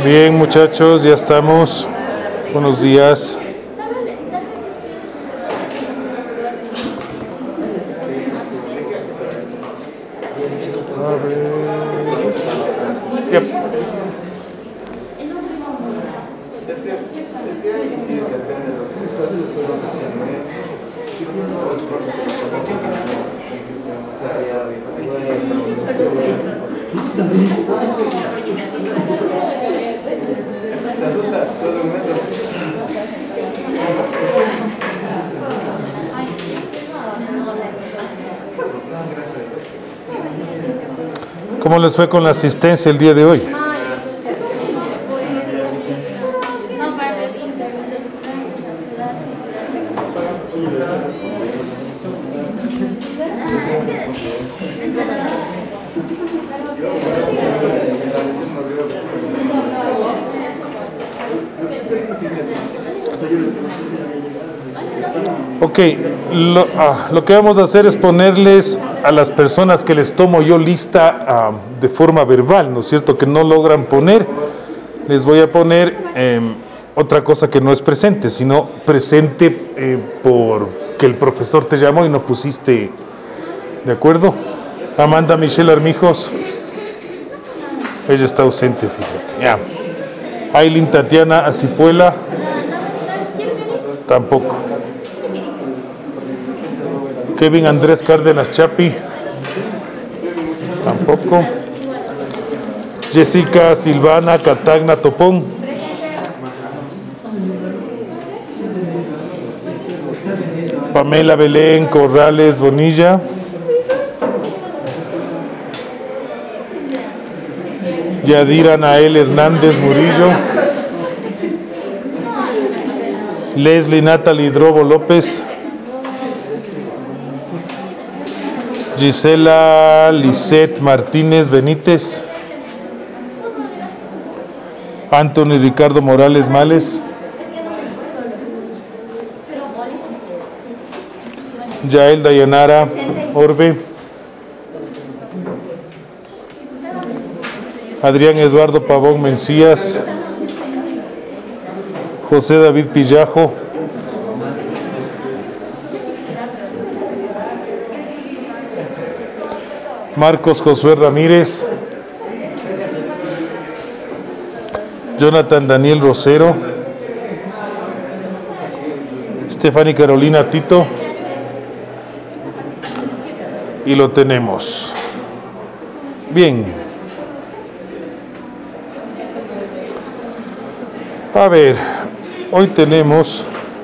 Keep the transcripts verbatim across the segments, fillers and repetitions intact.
Bien, muchachos, ya estamos. Buenos días. A ver. Yep. ¿Cómo les fue con la asistencia el día de hoy? Ok, lo, ah, lo que vamos a hacer es ponerles a las personas que les tomo yo lista ah, de forma verbal, ¿no es cierto? Que no logran poner, les voy a poner eh, otra cosa que no es presente, sino presente eh, porque el profesor te llamó y no pusiste, ¿de acuerdo? Amanda Michelle Armijos, ella está ausente, fíjate, ya. Aileen Tatiana Acipuela, tampoco. Kevin Andrés Cárdenas Chapi, tampoco. Jessica Silvana Catagna Topón, Pamela Belén Corrales Bonilla, Yadira Nael Hernández Murillo, Leslie Natalie Drobo López, Gisela Lisette Martínez Benítez, Anthony Ricardo Morales Males, Yael Dayanara Orbe, Adrián Eduardo Pavón Mencías, José David Pillajo, Marcos Josué Ramírez, Jonathan Daniel Rosero, Stephanie Carolina Tito, y lo tenemos. Bien. A ver, hoy tenemos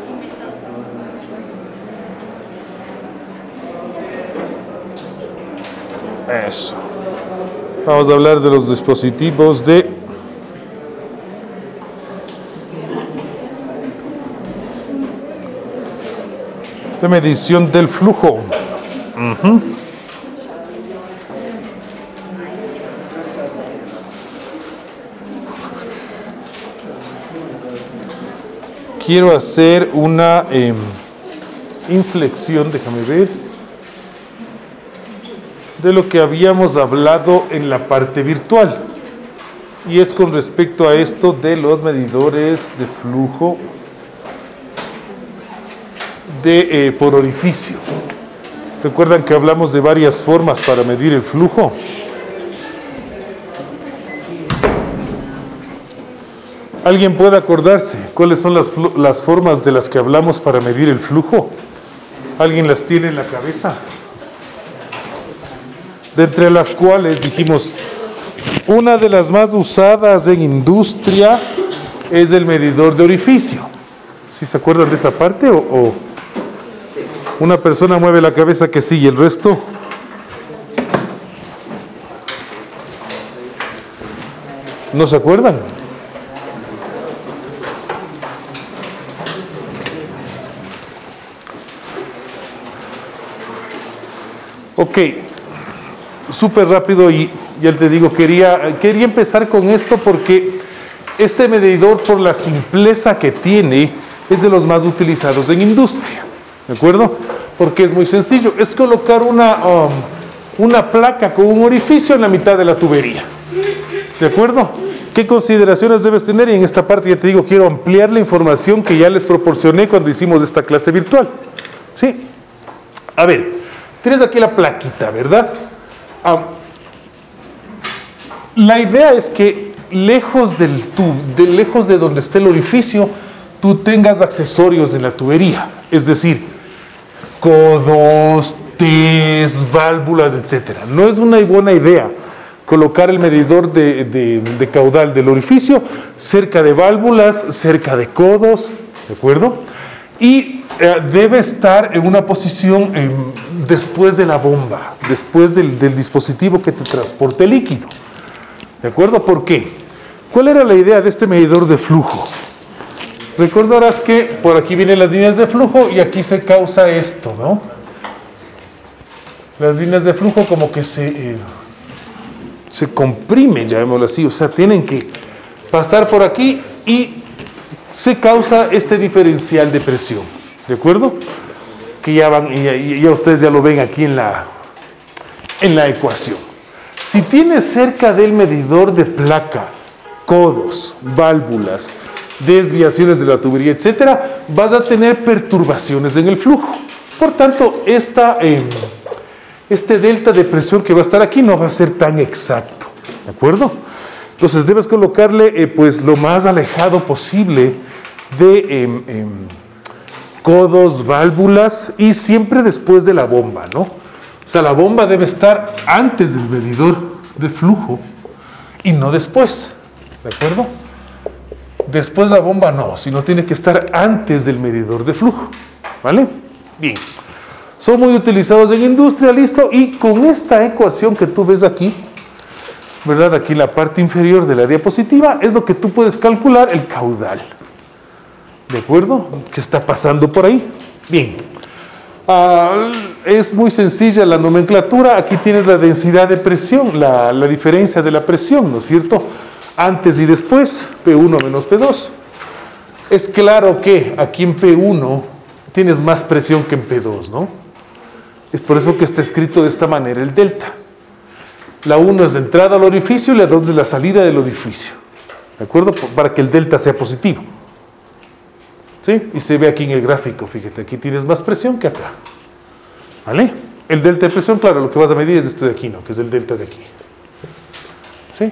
eso. Vamos a hablar de los dispositivos de de medición del flujo. Uh-huh. Quiero hacer una eh, inflexión, déjame ver, de lo que habíamos hablado en la parte virtual, y es con respecto a esto de los medidores de flujo de, eh, por orificio. ¿Recuerdan que hablamos de varias formas para medir el flujo? ¿Alguien puede acordarse cuáles son las, las formas de las que hablamos para medir el flujo? ¿Alguien las tiene en la cabeza? De entre las cuales dijimos, una de las más usadas en industria es el medidor de orificio. ¿Sí se acuerdan de esa parte? ¿O, o una persona mueve la cabeza que sí y el resto? ¿No se acuerdan? Ok, súper rápido y ya te digo, quería, quería empezar con esto porque este medidor, por la simpleza que tiene, es de los más utilizados en industria, ¿de acuerdo? Porque es muy sencillo, es colocar una, um, una placa con un orificio en la mitad de la tubería, ¿de acuerdo? ¿Qué consideraciones debes tener? Y en esta parte ya te digo, quiero ampliar la información que ya les proporcioné cuando hicimos esta clase virtual. ¿Sí? A ver, tienes aquí la plaquita, ¿verdad? Ah, la idea es que lejos del tubo, de lejos de donde esté el orificio, tú tengas accesorios en la tubería. Es decir, codos, Ts, válvulas, etcétera. No es una buena idea colocar el medidor de, de, de caudal del orificio cerca de válvulas, cerca de codos, ¿de acuerdo? Y eh, debe estar en una posición eh, después de la bomba, después del, del dispositivo que te transporte líquido, ¿de acuerdo? ¿Por qué? ¿Cuál era la idea de este medidor de flujo? Recordarás que por aquí vienen las líneas de flujo y aquí se causa esto, ¿no? Las líneas de flujo como que se... Eh, se comprimen, llamémoslo así, o sea, tienen que pasar por aquí y se causa este diferencial de presión, ¿de acuerdo? Que ya van, ya, ya ustedes ya lo ven aquí en la, en la ecuación. Si tienes cerca del medidor de placa, codos, válvulas, desviaciones de la tubería, etcétera, vas a tener perturbaciones en el flujo. Por tanto, esta... Eh, este delta de presión que va a estar aquí no va a ser tan exacto, ¿de acuerdo? Entonces debes colocarle eh, pues lo más alejado posible de eh, eh, codos, válvulas y siempre después de la bomba, ¿no? O sea, la bomba debe estar antes del medidor de flujo y no después, ¿de acuerdo? Después la bomba no, sino tiene que estar antes del medidor de flujo, ¿vale? Bien. Son muy utilizados en industria, listo, y con esta ecuación que tú ves aquí, ¿verdad? Aquí en la parte inferior de la diapositiva, es lo que tú puedes calcular el caudal, ¿de acuerdo? ¿Qué está pasando por ahí? Bien, uh, es muy sencilla la nomenclatura, aquí tienes la densidad de presión, la, la diferencia de la presión, ¿no es cierto? Antes y después, P uno menos P dos. Es claro que aquí en P uno tienes más presión que en P dos, ¿no? Es por eso que está escrito de esta manera el delta. La uno es la entrada al orificio y la dos es la salida del orificio. ¿De acuerdo? Para que el delta sea positivo. ¿Sí? Y se ve aquí en el gráfico, fíjate, aquí tienes más presión que acá. ¿Vale? El delta de presión, claro, lo que vas a medir es esto de aquí, ¿no? Que es el delta de aquí. ¿Sí?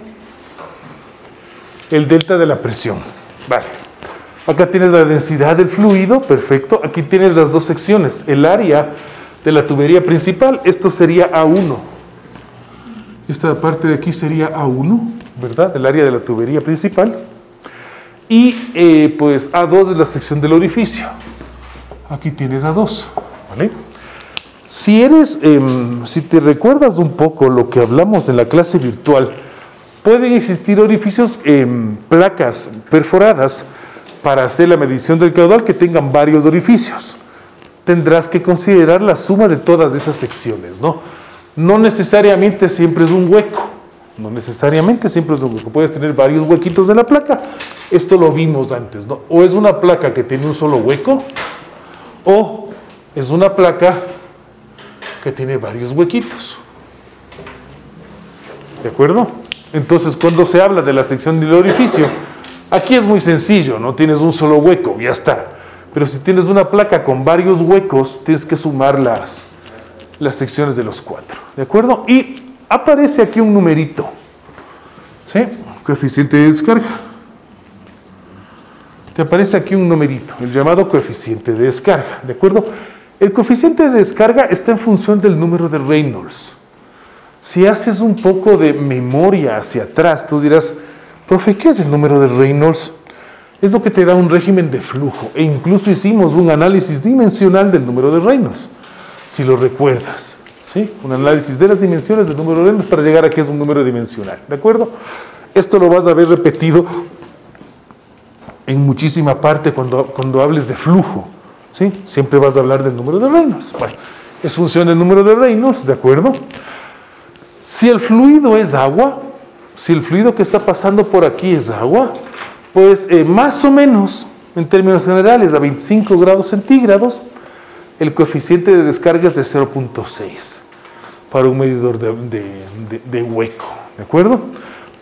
El delta de la presión. Vale. Acá tienes la densidad del fluido, perfecto. Aquí tienes las dos secciones, el área de la tubería principal, esto sería A uno. Esta parte de aquí sería A uno, ¿verdad? El área de la tubería principal. Y eh, pues A dos es la sección del orificio. Aquí tienes A dos, ¿vale? Si eres, eh, si te recuerdas un poco lo que hablamos en la clase virtual, pueden existir orificios, eh, placas perforadas para hacer la medición del caudal que tengan varios orificios. Tendrás que considerar la suma de todas esas secciones, ¿no? No necesariamente siempre es un hueco, no necesariamente siempre es un hueco, puedes tener varios huequitos de la placa, esto lo vimos antes, ¿no? O es una placa que tiene un solo hueco, o es una placa que tiene varios huequitos, ¿de acuerdo? Entonces, cuando se habla de la sección del orificio, aquí es muy sencillo, no tienes un solo hueco, ya está. Pero si tienes una placa con varios huecos, tienes que sumar las, las secciones de los cuatro, ¿de acuerdo? Y aparece aquí un numerito, ¿sí? Coeficiente de descarga. Te aparece aquí un numerito, el llamado coeficiente de descarga, ¿de acuerdo? El coeficiente de descarga está en función del número de Reynolds. Si haces un poco de memoria hacia atrás, tú dirás, profe, ¿qué es el número de Reynolds? Es lo que te da un régimen de flujo, e incluso hicimos un análisis dimensional del número de Reynolds, si lo recuerdas, ¿sí? Un análisis de las dimensiones del número de Reynolds para llegar a que es un número dimensional, ¿de acuerdo? Esto lo vas a ver repetido en muchísima parte cuando, cuando hables de flujo, ¿sí? Siempre vas a hablar del número de Reynolds. Bueno, es función del número de Reynolds, ¿de acuerdo? Si el fluido es agua, si el fluido que está pasando por aquí es agua, pues eh, más o menos, en términos generales, a veinticinco grados centígrados, el coeficiente de descarga es de cero punto seis para un medidor de, de, de, de hueco, ¿de acuerdo?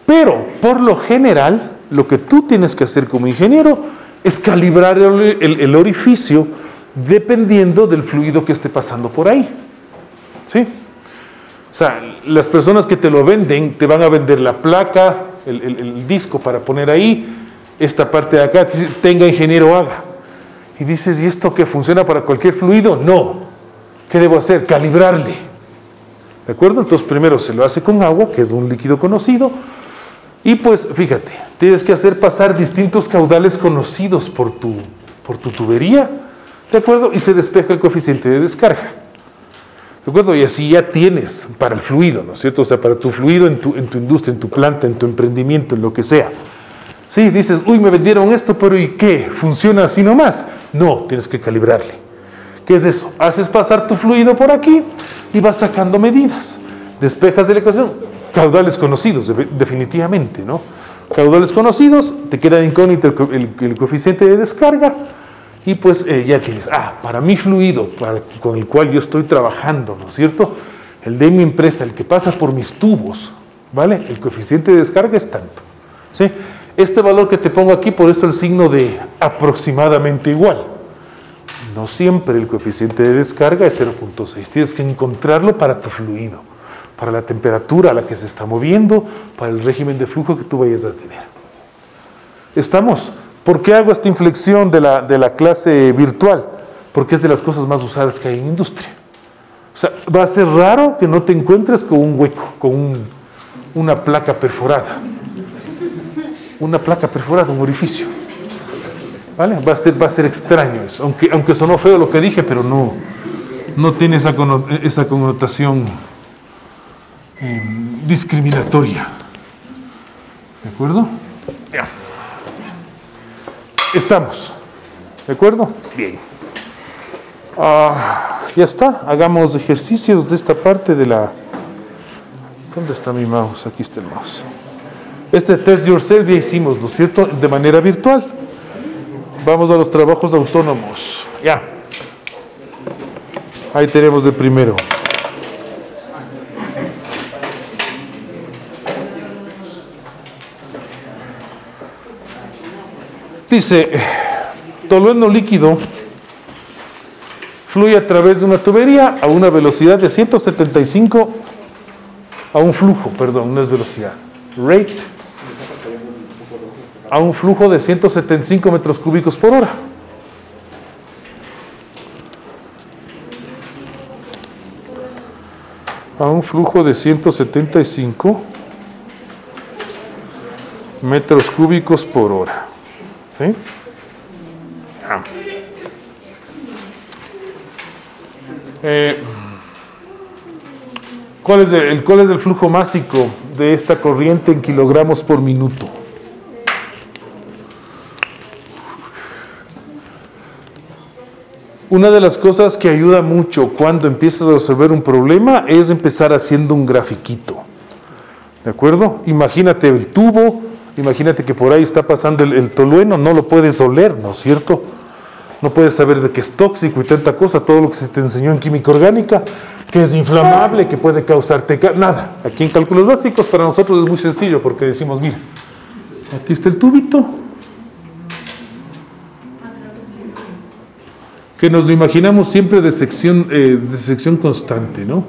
Pero, por lo general, lo que tú tienes que hacer como ingeniero es calibrar el, el, el orificio dependiendo del fluido que esté pasando por ahí. ¿Sí? O sea, las personas que te lo venden, te van a vender la placa, el, el, el disco para poner ahí, esta parte de acá, tenga ingeniero, haga. Y dices, ¿y esto qué funciona para cualquier fluido? No. ¿Qué debo hacer? Calibrarle. ¿De acuerdo? Entonces primero se lo hace con agua, que es un líquido conocido, y pues fíjate, tienes que hacer pasar distintos caudales conocidos por tu, por tu tubería, ¿de acuerdo? Y se despeja el coeficiente de descarga. ¿De acuerdo? Y así ya tienes para el fluido, ¿no es cierto? O sea, para tu fluido en tu, en tu industria, en tu planta, en tu emprendimiento, en lo que sea. Sí, dices, uy, me vendieron esto, pero ¿y qué? ¿Funciona así nomás? No, tienes que calibrarle. ¿Qué es eso? Haces pasar tu fluido por aquí y vas sacando medidas. Despejas de la ecuación, caudales conocidos, definitivamente, ¿no? Caudales conocidos, te queda incógnito el, el, el coeficiente de descarga y pues eh, ya tienes, ah, para mi fluido, para, con el cual yo estoy trabajando, ¿no es cierto? El de mi empresa, el que pasa por mis tubos, ¿vale? El coeficiente de descarga es tanto, ¿sí? Este valor que te pongo aquí, por eso el signo de aproximadamente igual. No siempre el coeficiente de descarga es cero punto seis, tienes que encontrarlo para tu fluido, para la temperatura a la que se está moviendo, para el régimen de flujo que tú vayas a tener. ¿Estamos? ¿Por qué hago esta inflexión de la, de la clase virtual? Porque es de las cosas más usadas que hay en industria. O sea, va a ser raro que no te encuentres con un hueco, con un, una placa perforada. Una placa perforada, un orificio. ¿Vale? Va a ser, va a ser extraño eso, aunque, aunque sonó feo lo que dije, pero no, no tiene esa, esa connotación eh, discriminatoria. ¿De acuerdo? Ya. Estamos. ¿De acuerdo? Bien. Uh, ya está. Hagamos ejercicios de esta parte de la... ¿Dónde está mi mouse? Aquí está el mouse. Este test yourself ya hicimos, ¿no es cierto? De manera virtual. Vamos a los trabajos autónomos. Ya. Ahí tenemos de primero. Dice, tolueno líquido fluye a través de una tubería a una velocidad de ciento setenta y cinco, a un flujo, perdón, no es velocidad, rate, a un flujo de ciento setenta y cinco metros cúbicos por hora. A un flujo de ciento setenta y cinco metros cúbicos por hora. ¿Sí? Ah. Eh, ¿cuál es el, ¿Cuál es el flujo másico de esta corriente en kilogramos por minuto? Una de las cosas que ayuda mucho cuando empiezas a resolver un problema es empezar haciendo un grafiquito. ¿De acuerdo? Imagínate el tubo, imagínate que por ahí está pasando el, el tolueno, no lo puedes oler, ¿no es cierto? No puedes saber de que es tóxico y tanta cosa, todo lo que se te enseñó en química orgánica, que es inflamable, que puede causarte... Nada, aquí en cálculos básicos para nosotros es muy sencillo porque decimos, mira, aquí está el tubito, que nos lo imaginamos siempre de sección, eh, de sección constante, ¿no?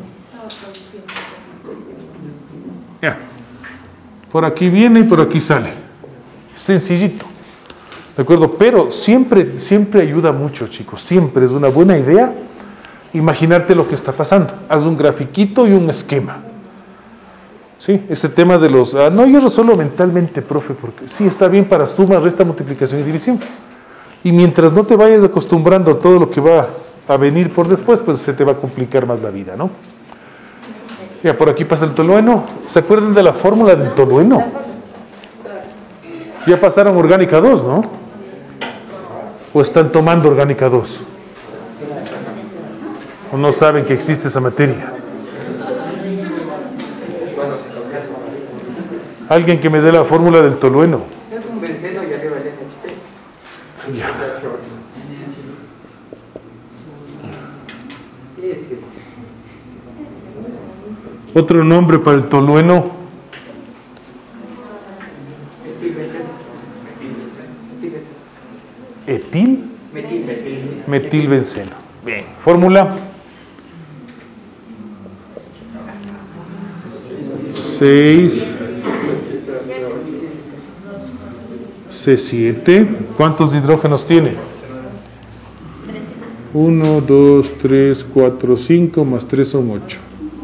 Ya. Por aquí viene y por aquí sale. Sencillito. ¿De acuerdo? Pero siempre, siempre ayuda mucho, chicos. Siempre es una buena idea imaginarte lo que está pasando. Haz un grafiquito y un esquema. ¿Sí? Ese tema de los... Ah, no, yo resuelvo mentalmente, profe, porque sí está bien para suma, resta, multiplicación y división. Y mientras no te vayas acostumbrando a todo lo que va a venir por después, pues se te va a complicar más la vida, ¿no? Ya, por aquí pasa el tolueno. ¿Se acuerdan de la fórmula del tolueno? Ya pasaron orgánica dos, ¿no? ¿O están tomando orgánica dos? ¿O no saben que existe esa materia? Alguien que me dé la fórmula del tolueno. Es un benceno y arriba el N H P. Ya. Otro nombre para el tolueno. metil, Metil, metil. metilbenceno. Bien, fórmula. seis C siete. ¿Cuántos hidrógenos tiene? uno, dos, tres, cuatro, cinco, más tres son ocho.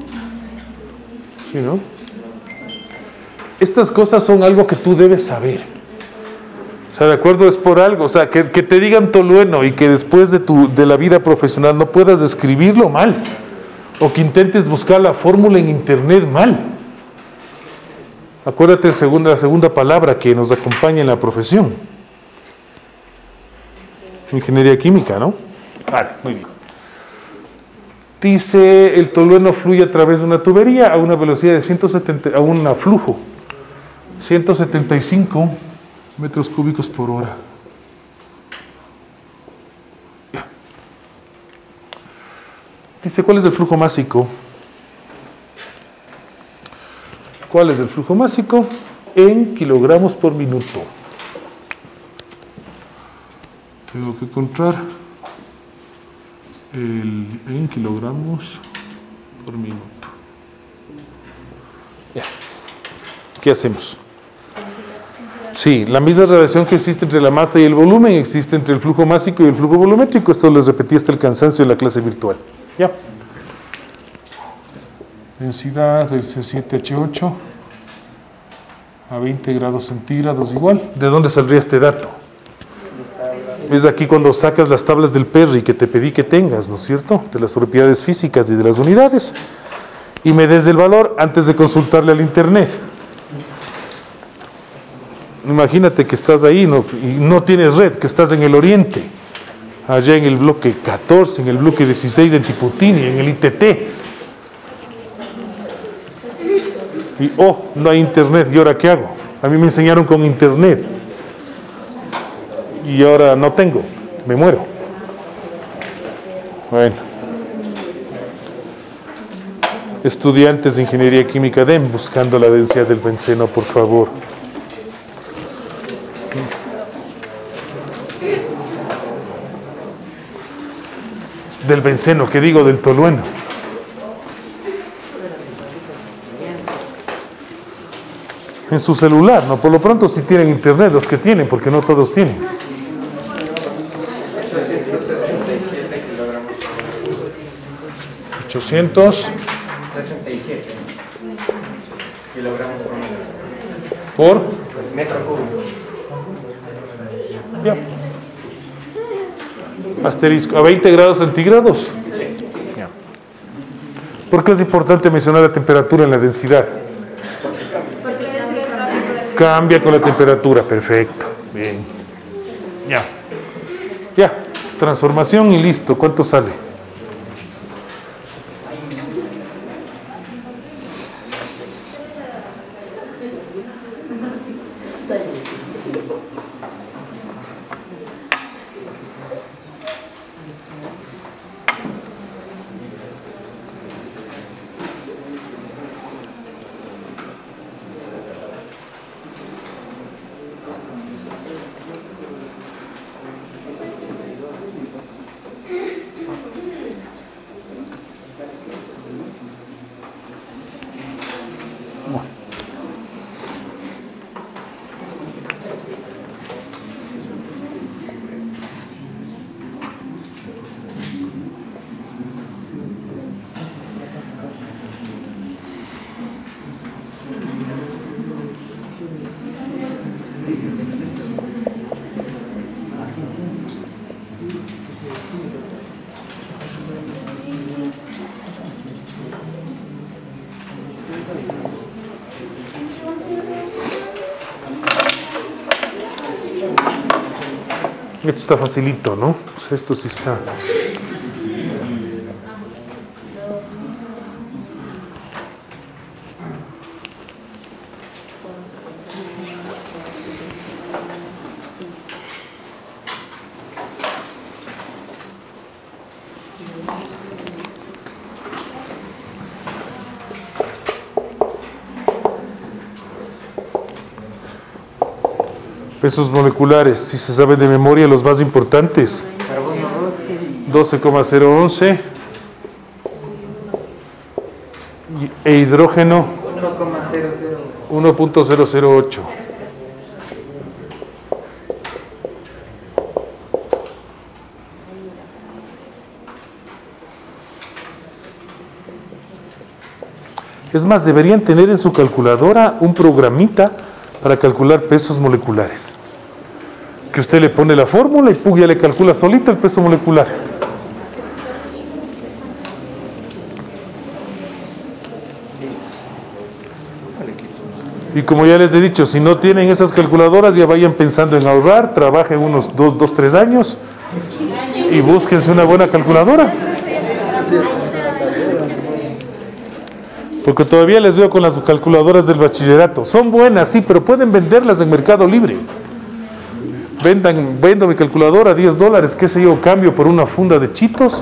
¿Sí, no? Estas cosas son algo que tú debes saber. O sea, de acuerdo, es por algo. O sea, que, que te digan tolueno y que después de, tu, de la vida profesional no puedas escribirlo mal. O que intentes buscar la fórmula en internet mal. Acuérdate de la segunda, la segunda palabra que nos acompaña en la profesión. Ingeniería química, ¿no? Vale, muy bien. Dice, el tolueno fluye a través de una tubería a una velocidad de ciento setenta, a un flujo, ciento setenta y cinco metros cúbicos por hora. Dice, ¿cuál es el flujo másico? ¿Cuál es el flujo másico? En kilogramos por minuto. Tengo que encontrar el en kilogramos por minuto. Ya. ¿Qué hacemos? Sí, la misma relación que existe entre la masa y el volumen existe entre el flujo másico y el flujo volumétrico. Esto les repetí hasta el cansancio en la clase virtual. Ya. Densidad del C siete H ocho a veinte grados centígrados igual. ¿De dónde saldría este dato? Es aquí cuando sacas las tablas del Perry que te pedí que tengas, ¿no es cierto? De las propiedades físicas y de las unidades. Y me des el valor antes de consultarle al internet. Imagínate que estás ahí no, y no tienes red, que estás en el oriente, allá en el bloque catorce, en el bloque dieciséis de Tiputini, en el I T T. Y, oh, no hay internet, ¿y ahora qué hago? A mí me enseñaron con internet. Y ahora no tengo, me muero. Bueno. Estudiantes de Ingeniería Química, den buscando la densidad del benceno, por favor. Del benceno, ¿qué digo? Del tolueno. En su celular, ¿no? Por lo pronto si tienen internet, los que tienen, porque no todos tienen. ochocientos sesenta y siete kilogramos por por metro. Por metro cúbico. Ya. Asterisco, a veinte grados centígrados. Sí. Ya. ¿Por qué es importante mencionar la temperatura en la densidad? Cambia con la temperatura, perfecto. Bien. Ya. Ya. Transformación y listo. ¿Cuánto sale? Esto está facilito, ¿no? O sea, esto sí está. Pesos moleculares, si se sabe de memoria los más importantes. Carbono doce. doce coma cero once. E hidrógeno uno coma cero cero. uno punto cero cero ocho. Es más, deberían tener en su calculadora un programita para calcular pesos moleculares. Que usted le pone la fórmula y ¡pum! Ya le calcula solito el peso molecular. Y como ya les he dicho, si no tienen esas calculadoras, ya vayan pensando en ahorrar, trabajen unos dos, dos, tres años y búsquense una buena calculadora. Porque todavía les veo con las calculadoras del bachillerato. Son buenas, sí, pero pueden venderlas en Mercado Libre. Vendan, vendo mi calculadora a diez dólares, qué sé yo, cambio por una funda de chitos.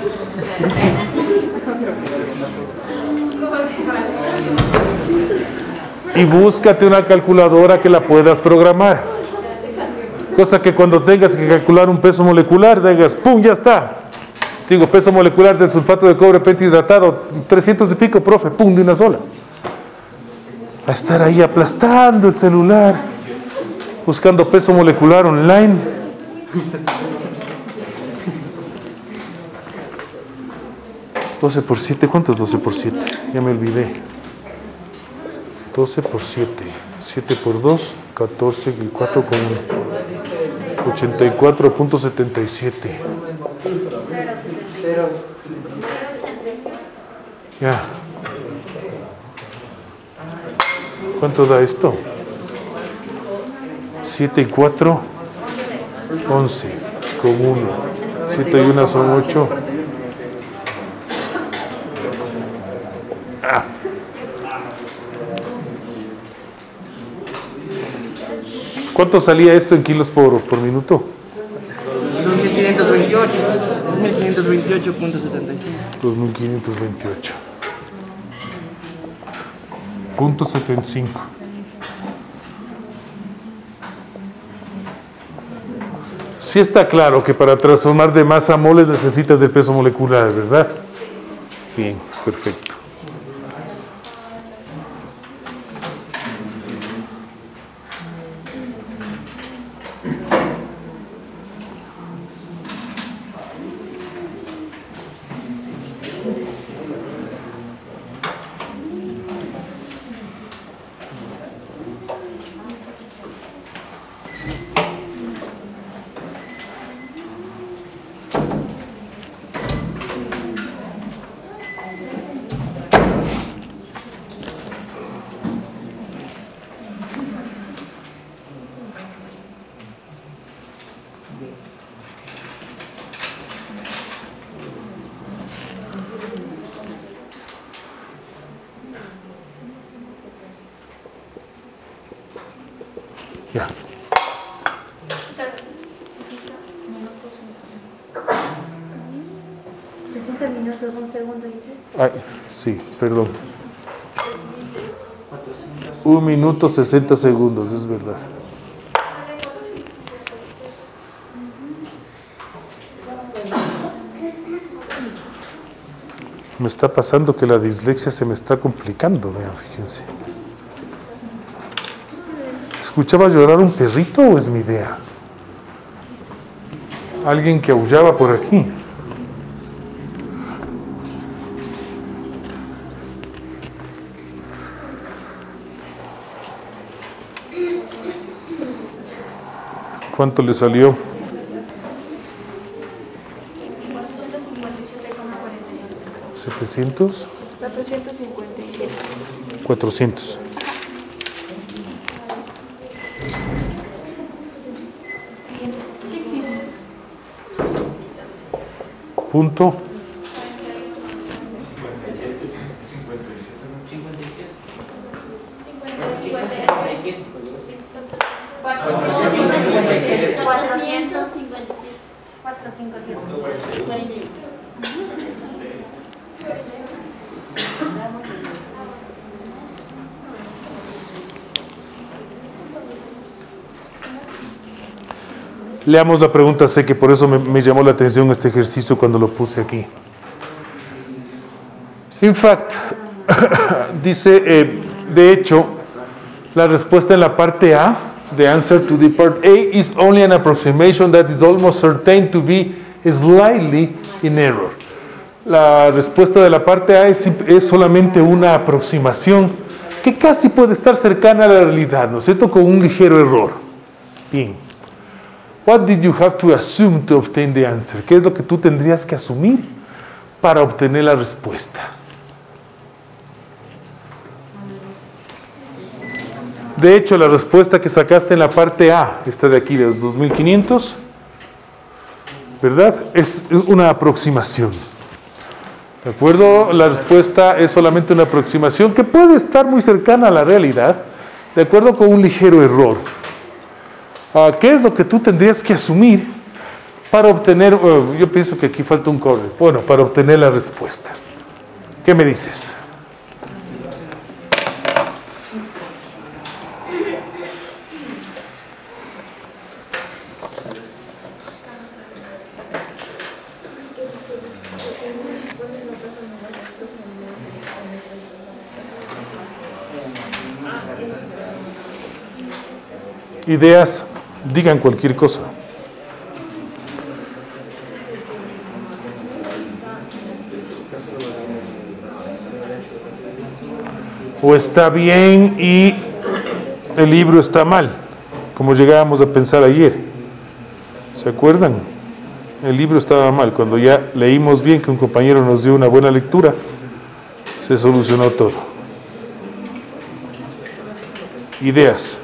Y búscate una calculadora que la puedas programar. Cosa que cuando tengas que calcular un peso molecular, digas, ¡pum! Ya está. Digo, peso molecular del sulfato de cobre pentahidratado, trescientos y pico, profe, ¡pum! De una sola. A estar ahí aplastando el celular, buscando peso molecular online. doce por siete, ¿cuánto es doce por siete? Ya me olvidé. doce por siete, siete por dos, catorce y cuatro con uno. ochenta y cuatro punto setenta y siete. Ya. ¿Cuánto da esto? siete y cuatro, once con uno. siete y uno son ocho. Ah. ¿Cuánto salía esto en kilos por, por minuto? dos mil quinientos veintiocho. dos mil quinientos veintiocho punto setenta y cinco. dos mil quinientos veintiocho punto setenta y cinco. Sí está claro que para transformar de masa a moles necesitas de peso molecular, ¿verdad? Bien, perfecto. Ya. sesenta minutos, un segundo. Ay, sí, perdón. Un minuto sesenta segundos, es verdad. Me está pasando que la dislexia se me está complicando, vean, fíjense. ¿Escuchaba llorar un perrito o es mi idea? Alguien que aullaba por aquí. ¿Cuánto le salió? ¿setecientos? cuatrocientos cincuenta y siete. cuatrocientos. Punto. cuatrocientos cincuenta y siete. cuatrocientos cincuenta y siete. Leamos la pregunta C, que por eso me, me llamó la atención este ejercicio cuando lo puse aquí. In fact, dice, eh, de hecho, la respuesta en la parte A, the answer to the part A is only an approximation that is almost certain to be slightly in error. La respuesta de la parte A es, es solamente una aproximación que casi puede estar cercana a la realidad, ¿no es cierto? Con un ligero error. Bien. What did you have to assume to obtain the answer? ¿Qué es lo que tú tendrías que asumir para obtener la respuesta? De hecho, la respuesta que sacaste en la parte A, esta de aquí, de los dos mil quinientos, ¿verdad? Es una aproximación. ¿De acuerdo? La respuesta es solamente una aproximación que puede estar muy cercana a la realidad, de acuerdo con un ligero error. Uh, ¿Qué es lo que tú tendrías que asumir para obtener, uh, yo pienso que aquí falta un correo, bueno, para obtener la respuesta? ¿Qué me dices? Ideas, digan cualquier cosa. O está bien y el libro está mal, como llegábamos a pensar ayer. ¿Se acuerdan? El libro estaba mal. Cuando ya leímos bien, que un compañero nos dio una buena lectura, se solucionó todo. Ideas.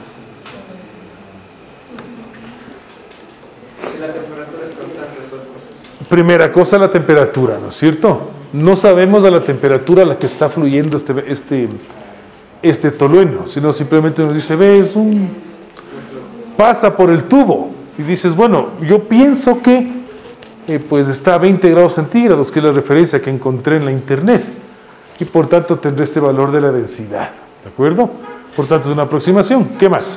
Primera cosa, la temperatura, ¿no es cierto? No sabemos a la temperatura a la que está fluyendo este, este, este tolueno, sino simplemente nos dice, ves, un pasa por el tubo, y dices, bueno, yo pienso que eh, pues está a veinte grados centígrados, que es la referencia que encontré en la internet, y por tanto tendré este valor de la densidad, ¿de acuerdo? Por tanto es una aproximación. ¿Qué más?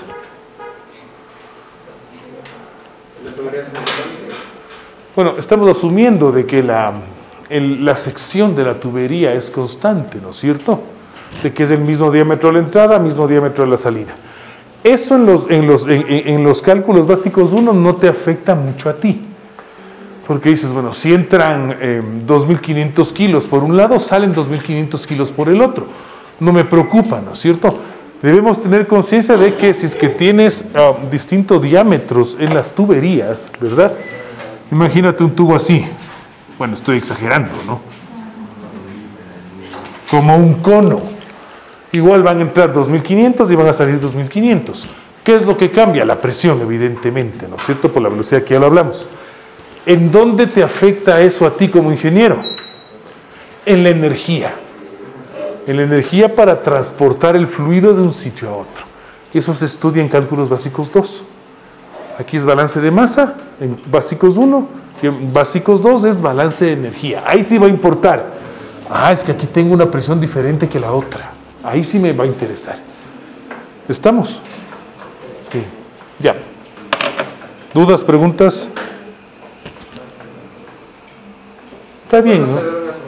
Bueno, estamos asumiendo de que la, el, la sección de la tubería es constante, ¿no es cierto? De que es el mismo diámetro de la entrada, mismo diámetro de la salida. Eso en los, en los, en, en los cálculos básicos uno no te afecta mucho a ti. Porque dices, bueno, si entran eh, dos mil quinientos kilos por un lado, salen dos mil quinientos kilos por el otro. No me preocupa, ¿no es cierto? Debemos tener conciencia de que si es que tienes uh, distintos diámetros en las tuberías, ¿verdad? Imagínate un tubo así. Bueno, estoy exagerando, ¿no? Como un cono. Igual van a entrar dos mil quinientos y van a salir dos mil quinientos. ¿Qué es lo que cambia? La presión, evidentemente, ¿no es cierto? Por la velocidad que ya lo hablamos. ¿En dónde te afecta eso a ti como ingeniero? En la energía. En la energía para transportar el fluido de un sitio a otro. Eso se estudia en cálculos básicos dos. Aquí es balance de masa, en básicos uno, y en básicos dos es balance de energía. Ahí sí va a importar. Ah, es que aquí tengo una presión diferente que la otra. Ahí sí me va a interesar. ¿Estamos? Sí. Ya. ¿Dudas, preguntas? Está bien, ¿no?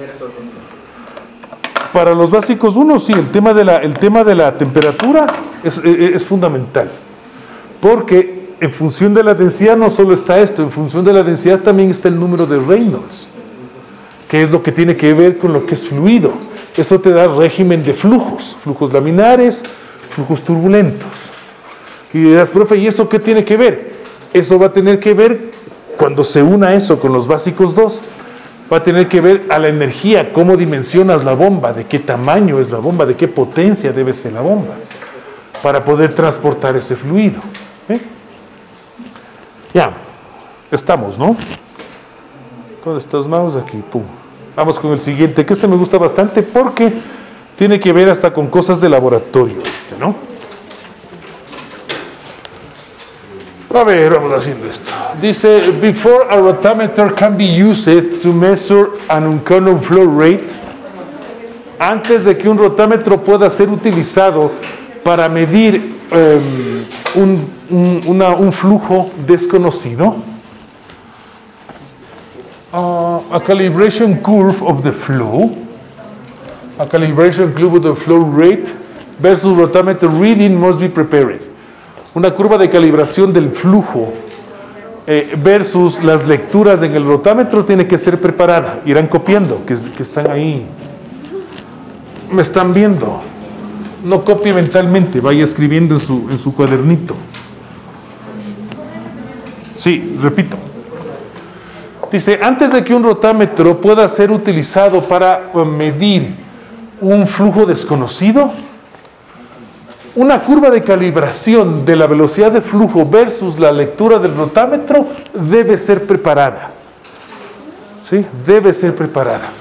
Para los básicos uno, sí, el tema de la, el tema de la temperatura es, es, es fundamental. Porque en función de la densidad no solo está esto, en función de la densidad también está el número de Reynolds, que es lo que tiene que ver con lo que es fluido. Eso te da régimen de flujos, flujos laminares, flujos turbulentos. Y dirás, profe, ¿y eso qué tiene que ver? Eso va a tener que ver, cuando se una eso con los básicos dos, va a tener que ver a la energía, cómo dimensionas la bomba, de qué tamaño es la bomba, de qué potencia debe ser la bomba, para poder transportar ese fluido. ¿Eh? Ya, estamos, ¿no? ¿Dónde estás, mouse? Aquí, pum. Vamos con el siguiente, que este me gusta bastante porque tiene que ver hasta con cosas de laboratorio este, ¿no? A ver, vamos haciendo esto. Dice, before a rotameter can be used to measure an uncommon flow rate, antes de que un rotámetro pueda ser utilizado para medir um, un, un, una, un flujo desconocido. Uh, a calibration curve of the flow. A calibration curve of the flow rate versus rotameter reading must be prepared. Una curva de calibración del flujo eh, versus las lecturas en el rotámetro tiene que ser preparada. Irán copiando, que, que están ahí. Me están viendo. No copie mentalmente, vaya escribiendo en su, en su cuadernito. Sí, repito. Dice, antes de que un rotámetro pueda ser utilizado para medir un flujo desconocido, una curva de calibración de la velocidad de flujo versus la lectura del rotámetro debe ser preparada. ¿Sí? Debe ser preparada.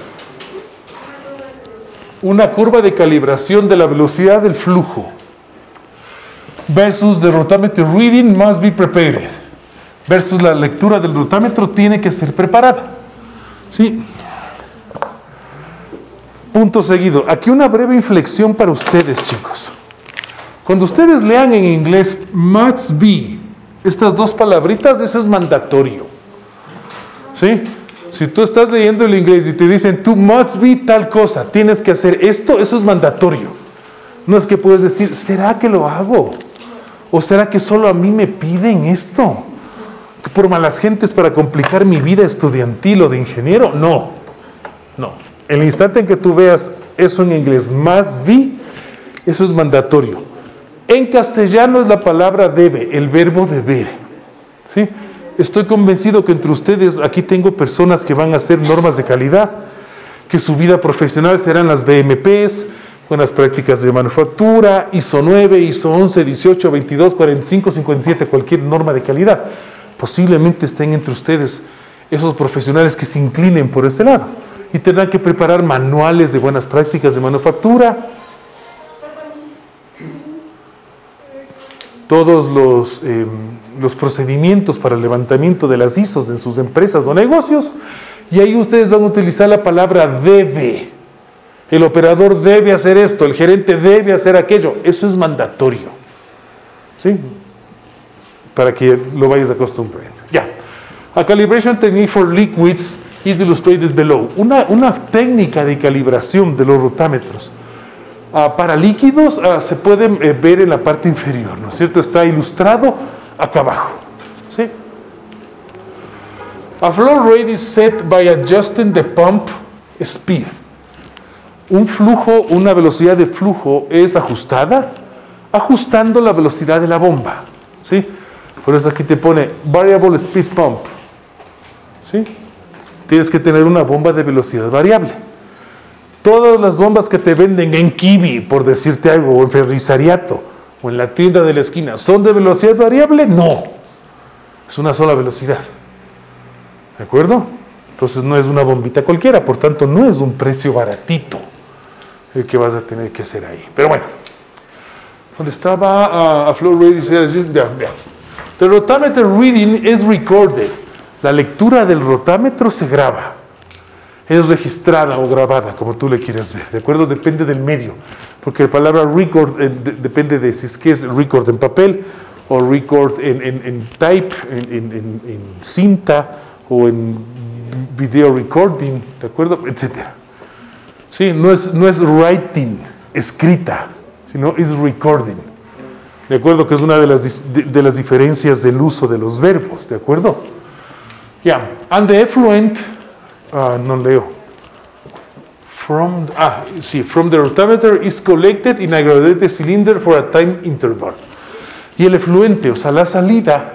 Una curva de calibración de la velocidad del flujo versus the rotameter reading must be prepared. Versus la lectura del rotámetro tiene que ser preparada. ¿Sí? Punto seguido. Aquí una breve inflexión para ustedes, chicos. Cuando ustedes lean en inglés must be, estas dos palabritas, eso es mandatorio. ¿Sí? Si tú estás leyendo el inglés y te dicen tú must be tal cosa, tienes que hacer esto, eso es mandatorio. No es que puedes decir, ¿será que lo hago? ¿O será que solo a mí me piden esto? ¿Por malas gentes para complicar mi vida estudiantil o de ingeniero? No, no. El instante en que tú veas eso en inglés, must be, eso es mandatorio. En castellano es la palabra debe, el verbo deber. ¿Sí? Estoy convencido que entre ustedes, aquí tengo personas que van a hacer normas de calidad, que su vida profesional serán las B M Ps, buenas prácticas de manufactura, ISO nueve, ISO once, dieciocho, veintidós, cuarenta y cinco, cincuenta y siete, cualquier norma de calidad. Posiblemente estén entre ustedes esos profesionales que se inclinen por ese lado y tendrán que preparar manuales de buenas prácticas de manufactura, todos los, eh, los procedimientos para el levantamiento de las ISOs en sus empresas o negocios, y ahí ustedes van a utilizar la palabra debe. El operador debe hacer esto, el gerente debe hacer aquello. Eso es mandatorio. ¿Sí? Para que lo vayas acostumbrando. Ya. A calibration technique for liquids is illustrated below. Una, una técnica de calibración de los rotámetros. Uh, para líquidos uh, se puede eh, ver en la parte inferior, ¿no es cierto? Está ilustrado acá abajo. ¿Sí? A flow rate is set by adjusting the pump speed. Un flujo, una velocidad de flujo es ajustada ajustando la velocidad de la bomba. ¿Sí? Por eso aquí te pone variable speed pump. ¿Sí? Tienes que tener una bomba de velocidad variable. Todas las bombas que te venden en Kiwi, por decirte algo, o en Ferrisariato, o en la tienda de la esquina, ¿son de velocidad variable? No. Es una sola velocidad. ¿De acuerdo? Entonces no es una bombita cualquiera, por tanto no es un precio baratito el que vas a tener que hacer ahí. Pero bueno, donde estaba uh, a flow rate, ya, ya. The rotameter reading is recorded. La lectura del rotámetro se graba. Es registrada o grabada, como tú le quieras ver, ¿de acuerdo? Depende del medio, porque la palabra record eh, de, depende de si es que es record en papel o record en, en, en type, en, en, en, en cinta o en video recording, ¿de acuerdo? Etcétera. Sí, no es, no es writing, escrita, sino es recording, ¿de acuerdo? Que es una de las, de, de las diferencias del uso de los verbos, ¿de acuerdo? Ya, yeah. And the effluent... Uh, no leo. From, ah, sí, from the rotameter is collected in a graduated cylinder for a time interval. Y el efluente, o sea, la salida,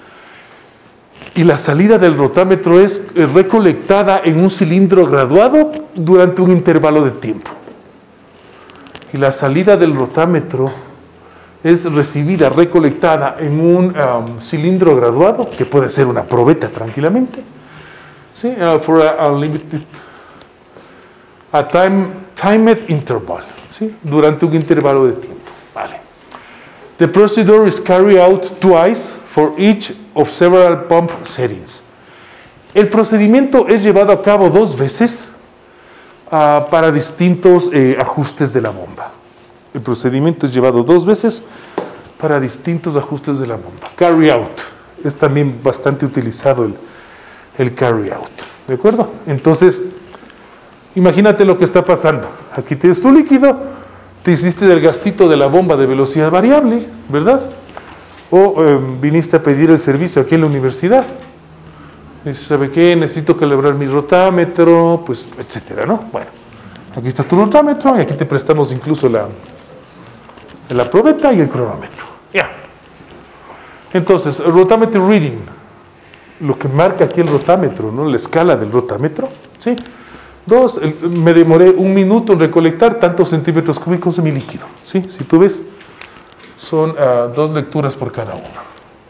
y la salida del rotámetro es recolectada en un cilindro graduado durante un intervalo de tiempo. Y la salida del rotámetro es recibida, recolectada en un um, cilindro graduado, que puede ser una probeta tranquilamente. Sí, uh, for a, a limited, a time, timed interval, ¿sí? Durante un intervalo de tiempo. Vale. The procedure is carried out twice for each of several pump settings. El procedimiento es llevado a cabo dos veces uh, para distintos eh, ajustes de la bomba. El procedimiento es llevado dos veces para distintos ajustes de la bomba. Carry out. Es también bastante utilizado el, el carry out. ¿De acuerdo? Entonces, imagínate lo que está pasando. Aquí tienes tu líquido, te hiciste del gastito de la bomba de velocidad variable, ¿verdad? O eh, viniste a pedir el servicio aquí en la universidad. Dices, ¿sabe qué? Necesito calibrar mi rotámetro, pues, etcétera, ¿no? Bueno, aquí está tu rotámetro y aquí te prestamos incluso la, la probeta y el cronómetro. Ya. Entonces, el rotámetro reading, lo que marca aquí el rotámetro, ¿no? La escala del rotámetro, ¿sí? Dos, el, me demoré un minuto en recolectar tantos centímetros cúbicos de mi líquido, ¿sí? Si tú ves, son uh, dos lecturas por cada uno.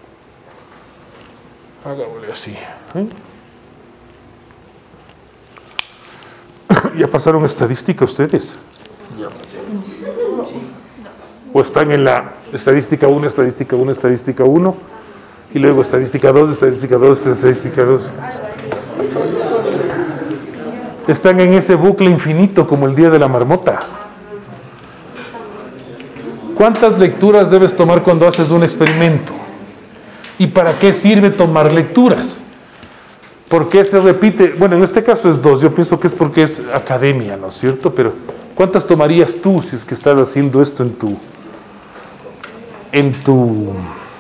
Hagámosle así. ¿eh? ¿Ya pasaron estadística ustedes? ¿O están en la estadística uno, estadística uno, estadística uno, y luego estadística dos, estadística dos, estadística dos? Están en ese bucle infinito como el día de la marmota. ¿Cuántas lecturas debes tomar cuando haces un experimento? ¿Y para qué sirve tomar lecturas? ¿Por qué se repite? Bueno, en este caso es dos. Yo pienso que es porque es academia, ¿no es cierto? Pero ¿cuántas tomarías tú si es que estás haciendo esto en tu... en tu...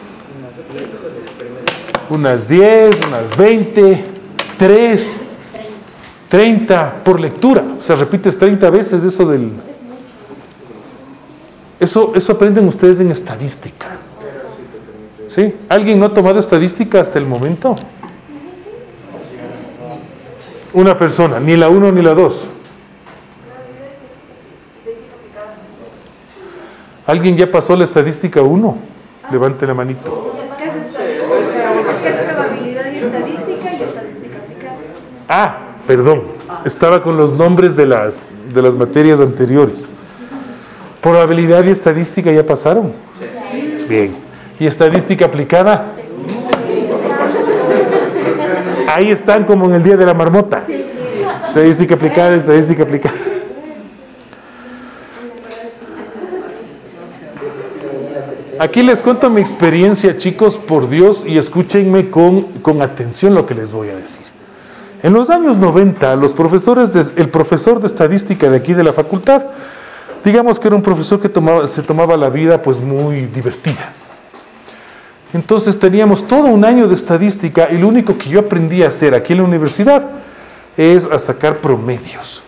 unas diez, unas veinte, tres, treinta por lectura? O sea, repites treinta veces eso del... Eso, eso aprenden ustedes en estadística. ¿Sí? ¿Alguien no ha tomado estadística hasta el momento? Una persona, ni la uno ni la dos. ¿Alguien ya pasó la estadística uno? Levante la manito. Es probabilidad y estadística y estadística aplicada. Ah, perdón. Estaba con los nombres de las, de las materias anteriores. ¿Probabilidad y estadística ya pasaron? Bien. ¿Y estadística aplicada? Ahí están como en el día de la marmota. Estadística aplicada, estadística aplicada. Aquí les cuento mi experiencia, chicos, por Dios, y escúchenme con, con atención lo que les voy a decir. En los años noventa, los profesores de, el profesor de estadística de aquí de la facultad, digamos que era un profesor que tomaba, se tomaba la vida pues muy divertida. Entonces teníamos todo un año de estadística y lo único que yo aprendí a hacer aquí en la universidad es a sacar promedios.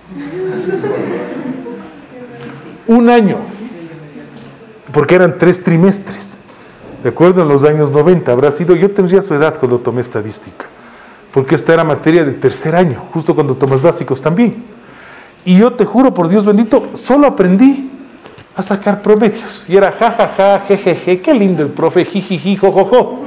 Un año, porque eran tres trimestres. De acuerdo, en los años noventa habrá sido, yo tendría su edad cuando tomé estadística, porque esta era materia de tercer año, justo cuando tomas básicos también. Y yo te juro por Dios bendito, solo aprendí a sacar promedios. Y era ja, ja, ja, je, je, je, qué lindo el profe, jijiji, jo, jo, jo.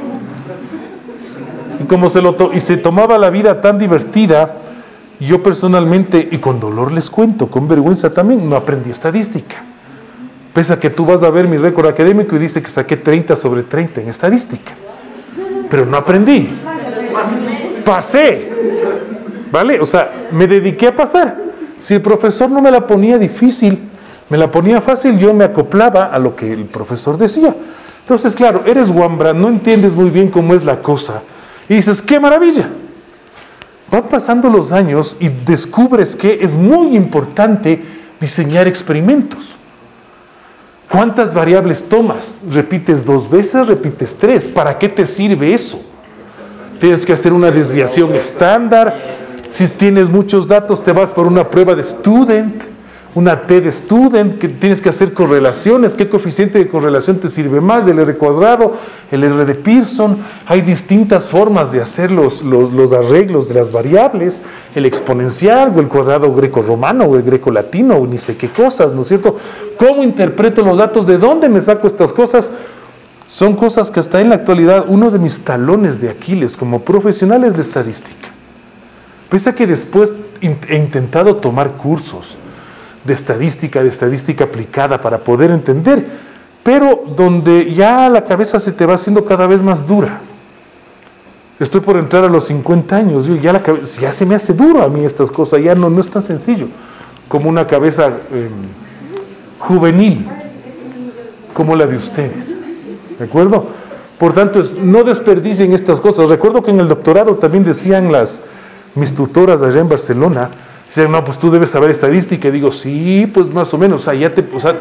Y como se lo to y se tomaba la vida tan divertida, yo personalmente, y con dolor les cuento, con vergüenza también, no aprendí estadística. Pese a que tú vas a ver mi récord académico y dice que saqué treinta sobre treinta en estadística. Pero no aprendí. Pasé. ¿Vale? O sea, me dediqué a pasar. Si el profesor no me la ponía difícil, me la ponía fácil, yo me acoplaba a lo que el profesor decía. Entonces, claro, eres guambra, no entiendes muy bien cómo es la cosa. Y dices, ¡qué maravilla! Van pasando los años y descubres que es muy importante diseñar experimentos. ¿Cuántas variables tomas? ¿Repites dos veces? ¿Repites tres? ¿Para qué te sirve eso? Tienes que hacer una desviación estándar. Si tienes muchos datos, te vas por una prueba de student, una T de student, que tienes que hacer correlaciones. ¿Qué coeficiente de correlación te sirve más? ¿El R cuadrado? ¿El R de Pearson? Hay distintas formas de hacer los, los, los arreglos de las variables, el exponencial o el cuadrado greco-romano o el greco-latino o ni sé qué cosas, ¿no es cierto? ¿Cómo interpreto los datos? ¿De dónde me saco estas cosas? Son cosas que hasta en la actualidad, uno de mis talones de Aquiles como profesional es la estadística. Pese a que después he intentado tomar cursos de estadística, de estadística aplicada para poder entender, pero donde ya la cabeza se te va haciendo cada vez más dura. Estoy por entrar a los cincuenta años, yo ya, la cabeza, ya se me hace duro a mí estas cosas, ya no, no es tan sencillo como una cabeza eh, juvenil como la de ustedes. ¿De acuerdo? Por tanto, es, no desperdicien estas cosas. Recuerdo que en el doctorado también decían las, mis tutoras allá en Barcelona, decían, no, pues tú debes saber estadística. Y digo, sí, pues más o menos, o sea, ya te... O sea,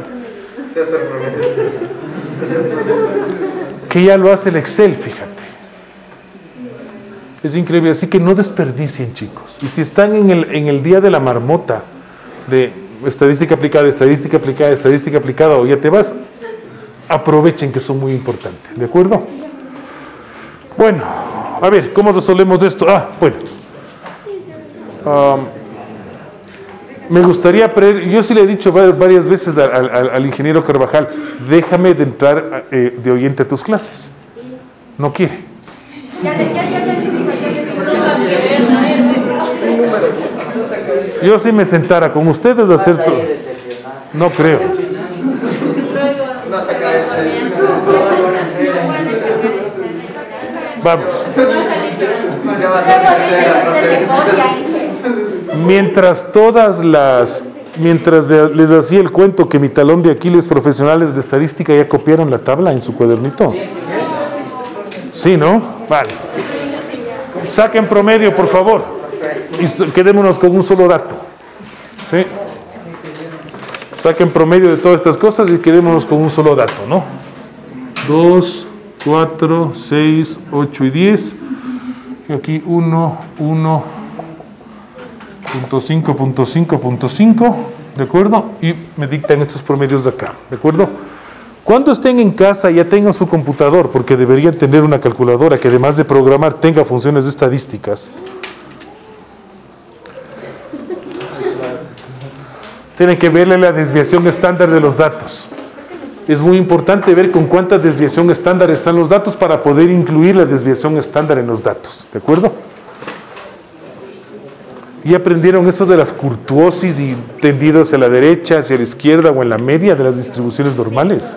que ya lo hace el Excel, fíjate. Es increíble, así que no desperdicien, chicos. Y si están en el, en el día de la marmota, de estadística aplicada, estadística aplicada, estadística aplicada, o ya te vas, aprovechen que son muy importantes, ¿de acuerdo? Bueno, a ver, ¿cómo resolvemos esto? Ah, bueno. Um, me gustaría, yo sí le he dicho varias veces al, al, al ingeniero Carvajal, déjame de entrar eh, de oyente a tus clases. No quiere. Yo si me sentara con ustedes a hacer todo. No creo. Vamos. Mientras todas las, mientras les hacía el cuento que mi talón de Aquiles profesionales de estadística ya copiaron la tabla en su cuadernito. Sí, ¿no? Vale. Saquen promedio, por favor. Y quedémonos con un solo dato. ¿Sí? Saquen promedio de todas estas cosas y quedémonos con un solo dato, ¿no? dos, cuatro, seis, ocho y diez. Y aquí uno, uno, punto cinco, punto cinco, punto cinco. ¿De acuerdo? Y me dictan estos promedios de acá. ¿De acuerdo? Cuando estén en casa ya tengan su computador, porque deberían tener una calculadora que además de programar tenga funciones estadísticas. Tienen que verle la desviación estándar de los datos. Es muy importante ver con cuánta desviación estándar están los datos para poder incluir la desviación estándar en los datos. ¿De acuerdo? Y aprendieron eso de las curtuosis y tendidos hacia la derecha, hacia la izquierda o en la media de las distribuciones normales.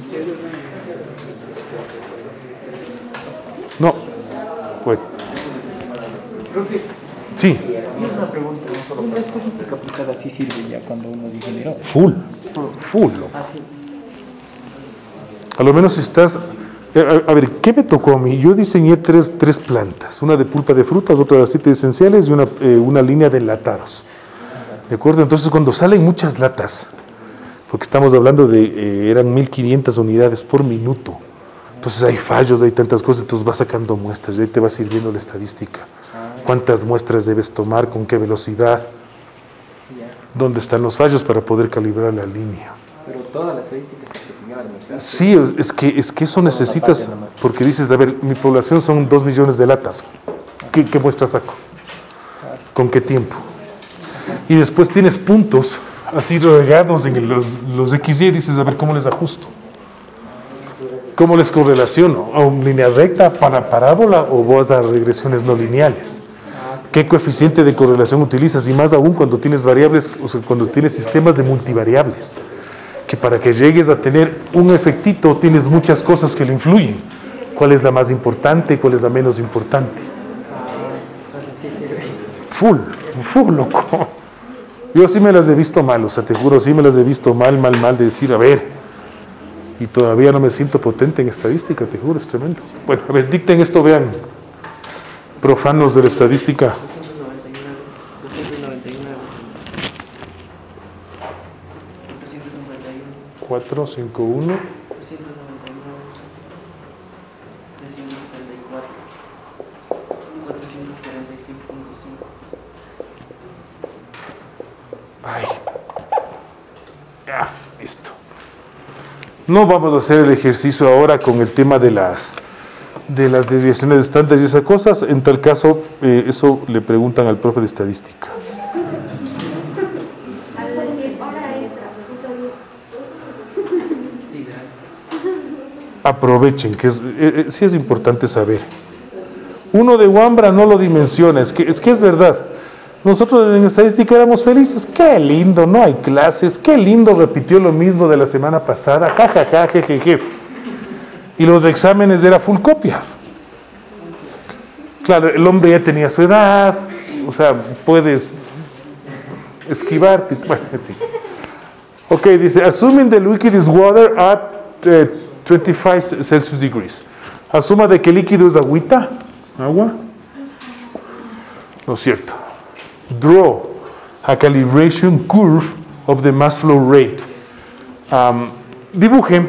No. Bueno. Sí. Una pregunta, ¿la estadística aplicada sí sirve ya cuando uno es ingeniero? Full. Full. A lo menos si estás... A, a ver, ¿qué me tocó a mí? Yo diseñé tres, tres plantas, una de pulpa de frutas, otra de aceites esenciales y una, eh, una línea de enlatados. ¿De acuerdo? Entonces cuando salen muchas latas, porque estamos hablando de, eh, eran mil quinientas unidades por minuto, entonces hay fallos, hay tantas cosas, entonces vas sacando muestras, y ahí te va sirviendo la estadística. ¿Cuántas muestras debes tomar? ¿Con qué velocidad? ¿Dónde están los fallos para poder calibrar la línea? Pero toda la estadística se diseñaba de mostrar. Sí, es que, es que eso necesitas, porque dices, a ver, mi población son dos millones de latas. ¿Qué, qué muestra saco? ¿Con qué tiempo? Y después tienes puntos así regados en los, los X Y y dices, a ver, ¿cómo les ajusto? ¿Cómo les correlaciono? ¿A una línea recta, para parábola o vas a regresiones no lineales? ¿Qué coeficiente de correlación utilizas? Y más aún cuando tienes variables, o sea, cuando tienes sistemas de multivariables, que para que llegues a tener un efectito tienes muchas cosas que le influyen. ¿Cuál es la más importante? ¿Cuál es la menos importante? Full, full, loco. Yo sí me las he visto mal, o sea, te juro, sí me las he visto mal, mal, mal, de decir, a ver, y todavía no me siento potente en estadística, te juro, es tremendo. Bueno, a ver, dicten esto, vean, profanos de la estadística. cuatro, cinco, uno. Ay. Ya, listo. No vamos a hacer el ejercicio ahora con el tema de las de las desviaciones estándar y esas cosas. En tal caso, eh, eso le preguntan al profe de estadística. Aprovechen, que es, eh, eh, sí es importante saber. Uno de Wambra no lo dimensiona, es que, es que es verdad. Nosotros en estadística éramos felices, qué lindo, no hay clases, qué lindo, repitió lo mismo de la semana pasada, jajaja, ja, ja, jejeje. Y los exámenes era full copia. Claro, el hombre ya tenía su edad, o sea, puedes esquivarte, bueno, sí. Ok, dice, assuming the liquid is water at uh, veinticinco Celsius degrees. Asuma de que el líquido es agüita, agua. No es cierto. Draw a calibration curve of the mass flow rate. Um, dibuje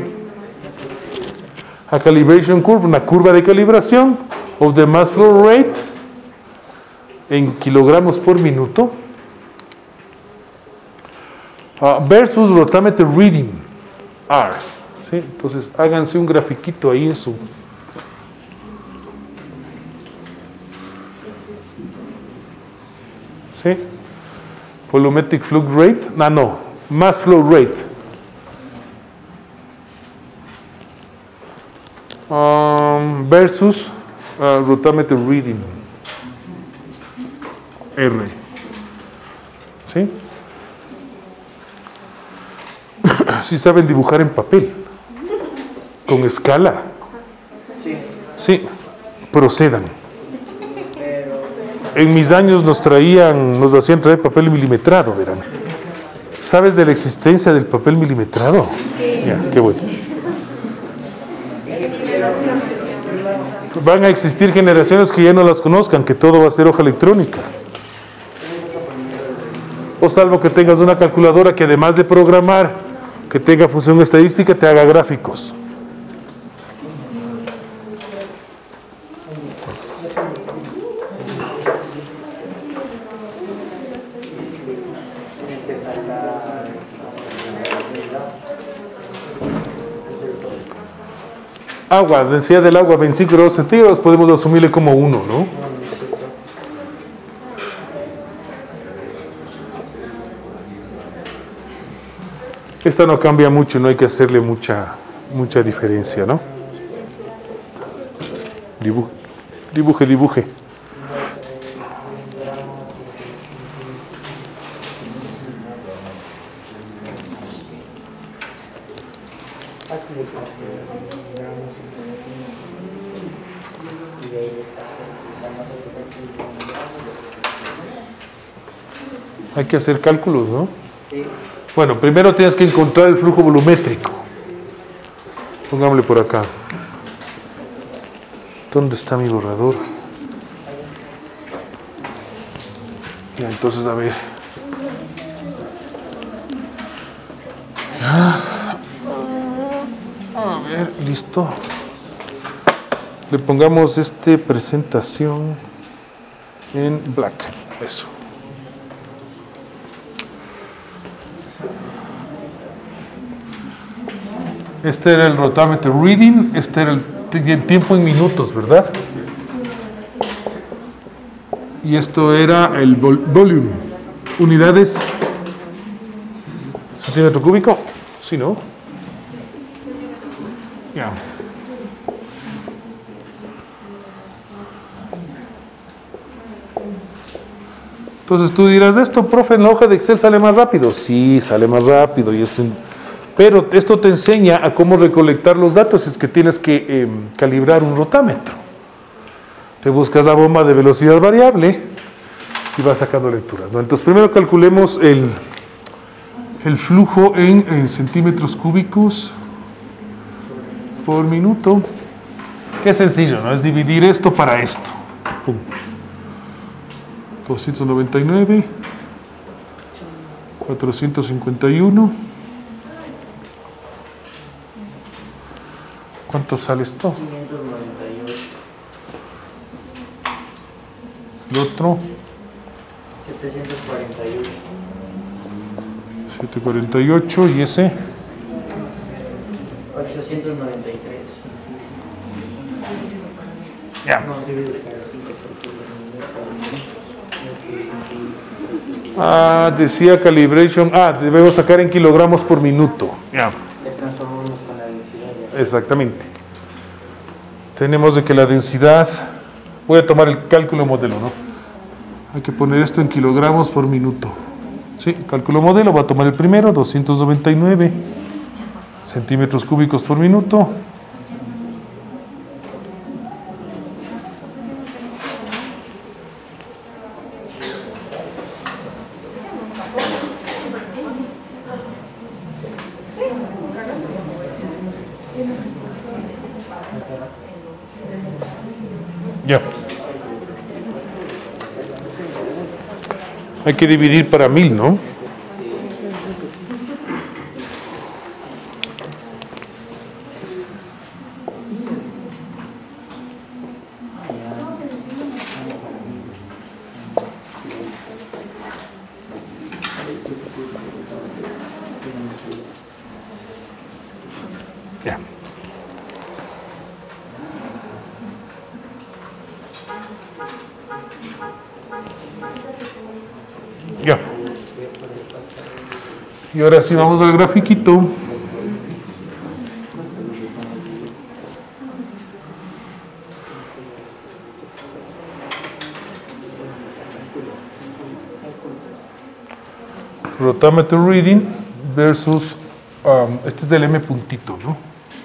a calibration curve, una curva de calibración of the mass flow rate en kilogramos por minuto uh, versus rotameter reading R. ¿Sí? Entonces háganse un grafiquito ahí en su ¿sí? Volumetric flux rate, no, no, mass flow rate. Um, versus uh, rotameter reading R. ¿Sí? Si saben dibujar en papel, con escala. Sí, procedan. En mis años nos traían, nos hacían traer papel milimetrado, verán. ¿Sabes de la existencia del papel milimetrado? Sí. Ya, qué bueno. Van a existir generaciones que ya no las conozcan, que todo va a ser hoja electrónica. O salvo que tengas una calculadora que además de programar, que tenga función estadística, te haga gráficos. Agua, densidad del agua, veinticinco grados centígrados, podemos asumirle como uno, ¿no? Esta no cambia mucho, no hay que hacerle mucha, mucha diferencia, ¿no? Dibuje, dibuje, dibuje. Hay que hacer cálculos, ¿no? Sí. Bueno, primero tienes que encontrar el flujo volumétrico. Pongámosle por acá. ¿Dónde está mi borrador? Ya, entonces, a ver. A ver, listo. Le pongamos este presentación en black. Eso. Este era el rotameter reading, este era el tiempo en minutos, ¿verdad? Y esto era el vol volume, unidades, centímetro cúbico, ¿sí, no? Ya. Entonces tú dirás, ¿esto, profe, en la hoja de Excel sale más rápido? Sí, sale más rápido, y esto... Pero esto te enseña a cómo recolectar los datos. Es que tienes que eh, calibrar un rotámetro. Te buscas la bomba de velocidad variable y vas sacando lecturas, ¿no? Entonces primero calculemos el, el flujo en, en centímetros cúbicos por minuto. Qué sencillo, ¿no? Es dividir esto para esto. Pum. doscientos noventa y nueve, cuatrocientos cincuenta y uno. ¿Cuánto sale esto? quinientos noventa y ocho. El otro. setecientos cuarenta y ocho. setecientos cuarenta y ocho. ¿Y ese? ochocientos noventa y tres. Ya. Ah, decía calibration. Ah, debemos sacar en kilogramos por minuto. Ya. Le transformamos con la densidad. Ya. Exactamente. Tenemos de que la densidad, voy a tomar el cálculo modelo, ¿no? Hay que poner esto en kilogramos por minuto. Sí, cálculo modelo, voy a tomar el primero, doscientos noventa y nueve centímetros cúbicos por minuto. Ya. Hay que dividir para mil, ¿no? Ya. Ya. Y ahora sí vamos al grafiquito. Rotameter reading versus, um, este es del M puntito, ¿no?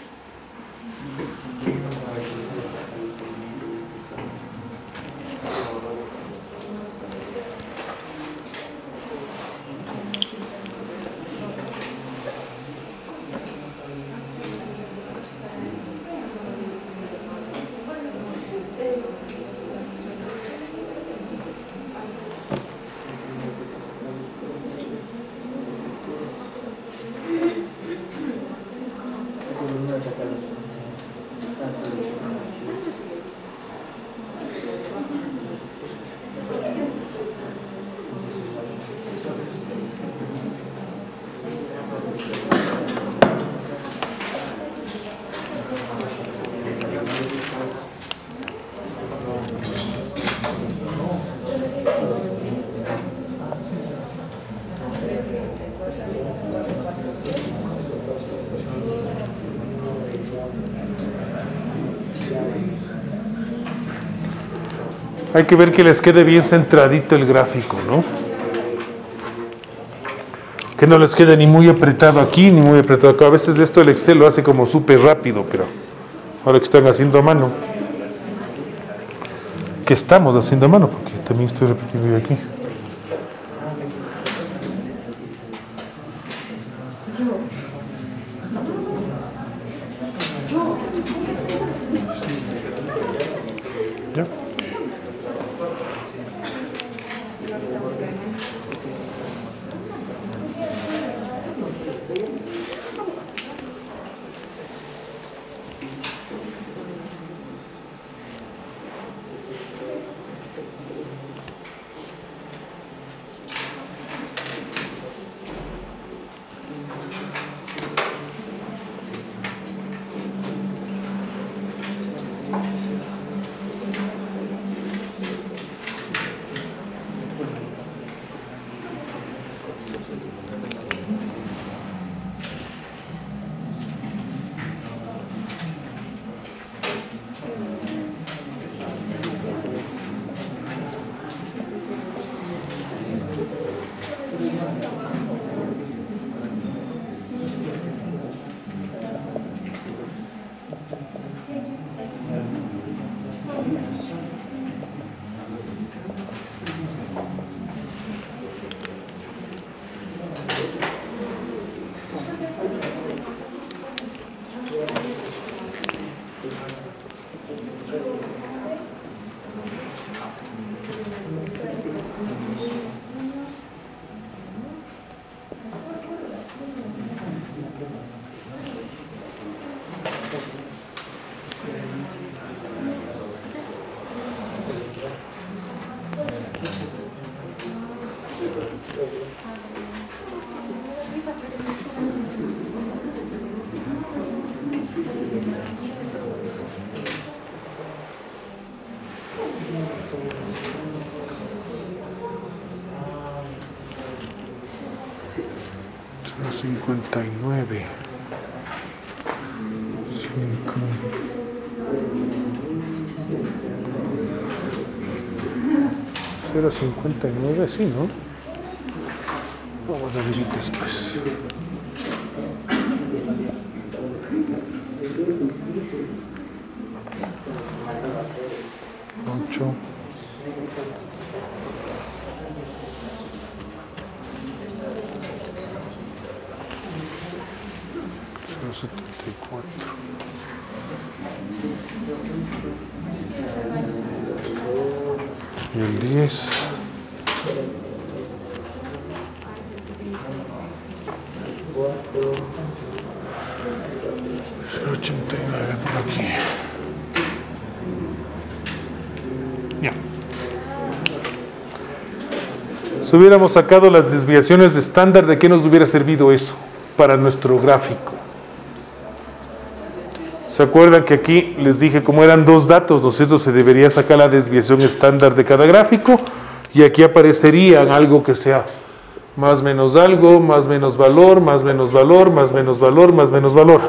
Hay que ver que les quede bien centradito el gráfico, ¿no? Que no les quede ni muy apretado aquí, ni muy apretado acá. A veces esto el Excel lo hace como súper rápido, pero ahora que están haciendo a mano, que estamos haciendo a mano, porque también estoy repitiendo yo aquí. ¿Ya? cincuenta y nueve. cinco. cero cincuenta y nueve, sí, ¿no? Vamos a dividir después. ocho. setenta y cuatro. Y el diez. ochenta y nueve por aquí. Ya. Si hubiéramos sacado las desviaciones de estándar, ¿de qué nos hubiera servido eso para nuestro gráfico? ¿Se acuerdan que aquí les dije como eran dos datos, ¿no es cierto? Se debería sacar la desviación estándar de cada gráfico y aquí aparecerían algo que sea más menos algo, más menos valor, más menos valor, más menos valor, más menos valor.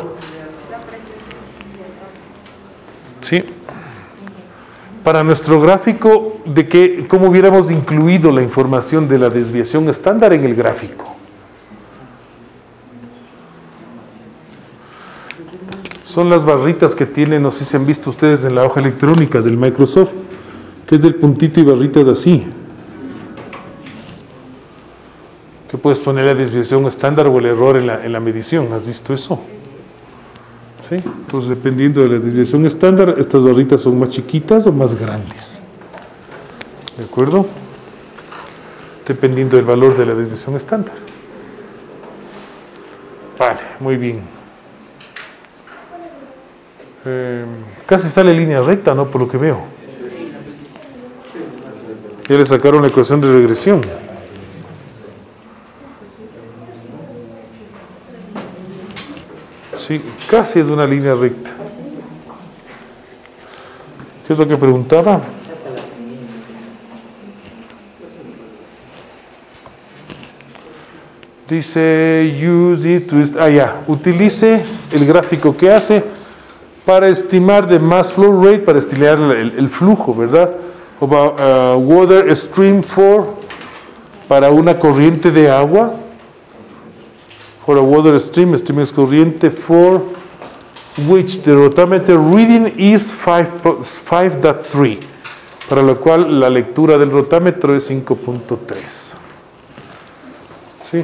¿Sí? Para nuestro gráfico, de que, ¿cómo hubiéramos incluido la información de la desviación estándar en el gráfico? Son las barritas que tienen, no sé si han visto ustedes en la hoja electrónica del Microsoft, que es del puntito y barritas así. Que puedes poner la desviación estándar o el error en la, en la medición. ¿Has visto eso? ¿Sí? Entonces, dependiendo de la desviación estándar, estas barritas son más chiquitas o más grandes. ¿De acuerdo? Dependiendo del valor de la desviación estándar. Vale, muy bien. Eh, casi sale línea recta, ¿no? Por lo que veo. Ya le sacaron la ecuación de regresión. Sí, casi es una línea recta. ¿Qué es lo que preguntaba? Dice, use it to... Ah, ya. Utilice el gráfico que hace para estimar de mass flow rate, para estimar el, el flujo, ¿verdad? O uh, water stream for, para una corriente de agua. For a water stream, stream es corriente, for which the rotameter reading is five point three, para lo cual la lectura del rotámetro es cinco punto tres. ¿Sí?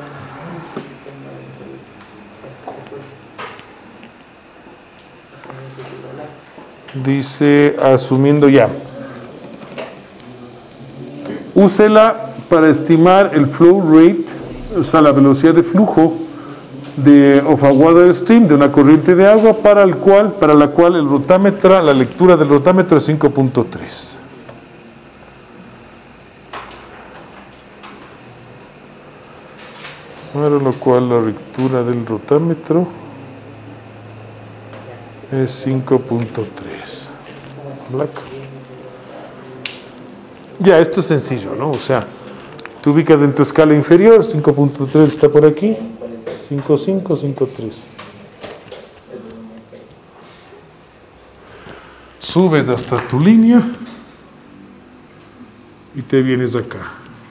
Dice, asumiendo ya. Úsela para estimar el flow rate, o sea, la velocidad de flujo de of a water stream, de una corriente de agua, para el cual, para la cual el rotámetro, la lectura del rotámetro es cinco punto tres. Para lo cual la lectura del rotámetro es cinco punto tres. Ya, esto es sencillo, ¿no? O sea, tú ubicas en tu escala inferior, cinco punto tres está por aquí, cinco punto cinco, cinco punto tres. Subes hasta tu línea y te vienes acá.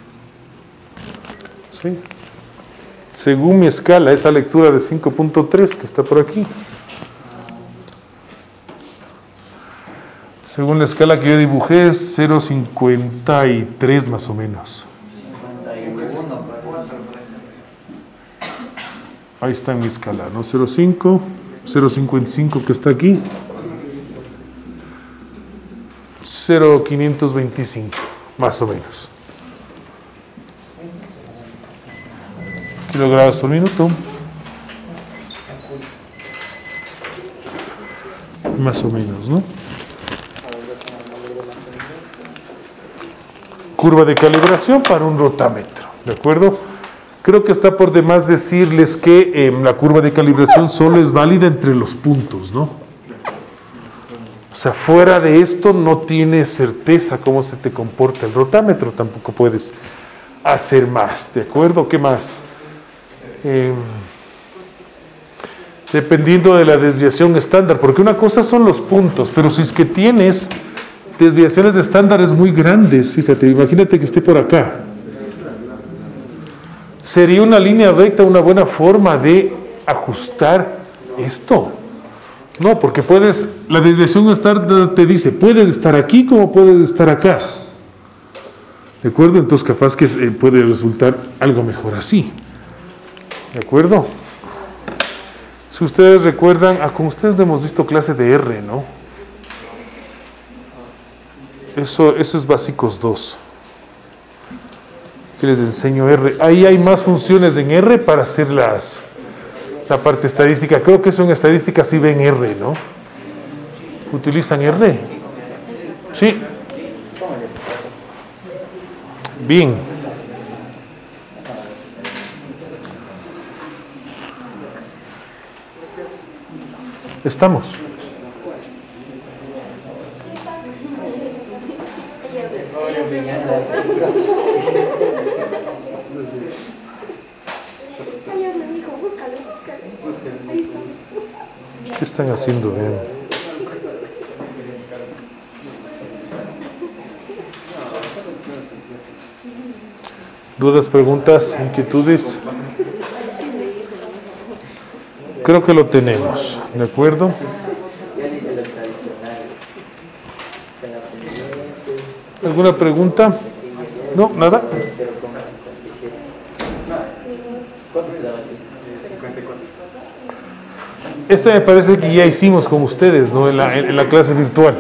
¿Sí? Según mi escala, esa lectura de cinco punto tres que está por aquí, según la escala que yo dibujé, es cero punto cincuenta y tres más o menos. Ahí está en mi escala, ¿no? cero punto cinco, cero punto cincuenta y cinco que está aquí, cero punto quinientos veinticinco, más o menos. Kilogramos por minuto. Más o menos, ¿no? Curva de calibración para un rotámetro, ¿de acuerdo? Creo que está por demás decirles que eh, la curva de calibración solo es válida entre los puntos, ¿no? O sea, fuera de esto no tienes certeza cómo se te comporta el rotámetro, tampoco puedes hacer más, ¿de acuerdo? ¿Qué más? Eh, dependiendo de la desviación estándar, porque una cosa son los puntos, pero si es que tienes desviaciones de estándares muy grandes, fíjate, imagínate que esté por acá. ¿Sería una línea recta una buena forma de ajustar esto? No, porque puedes, la desviación estándar te dice, puedes estar aquí como puedes estar acá. ¿De acuerdo? Entonces capaz que eh, puede resultar algo mejor así. ¿De acuerdo? Si ustedes recuerdan, ah, con ustedes no hemos visto clase de R, ¿no? Eso, eso es básicos dos. Que les enseño R. Ahí hay más funciones en R para hacer las, la parte estadística. Creo que eso en estadística sí ven R, ¿no? ¿Utilizan R? Sí. Bien. Estamos. ¿Qué están haciendo? Bien. ¿Dudas, preguntas, inquietudes? Creo que lo tenemos, ¿de acuerdo? ¿Alguna pregunta? No, nada. Este me parece que ya hicimos con ustedes, ¿no? En la, en la clase virtual.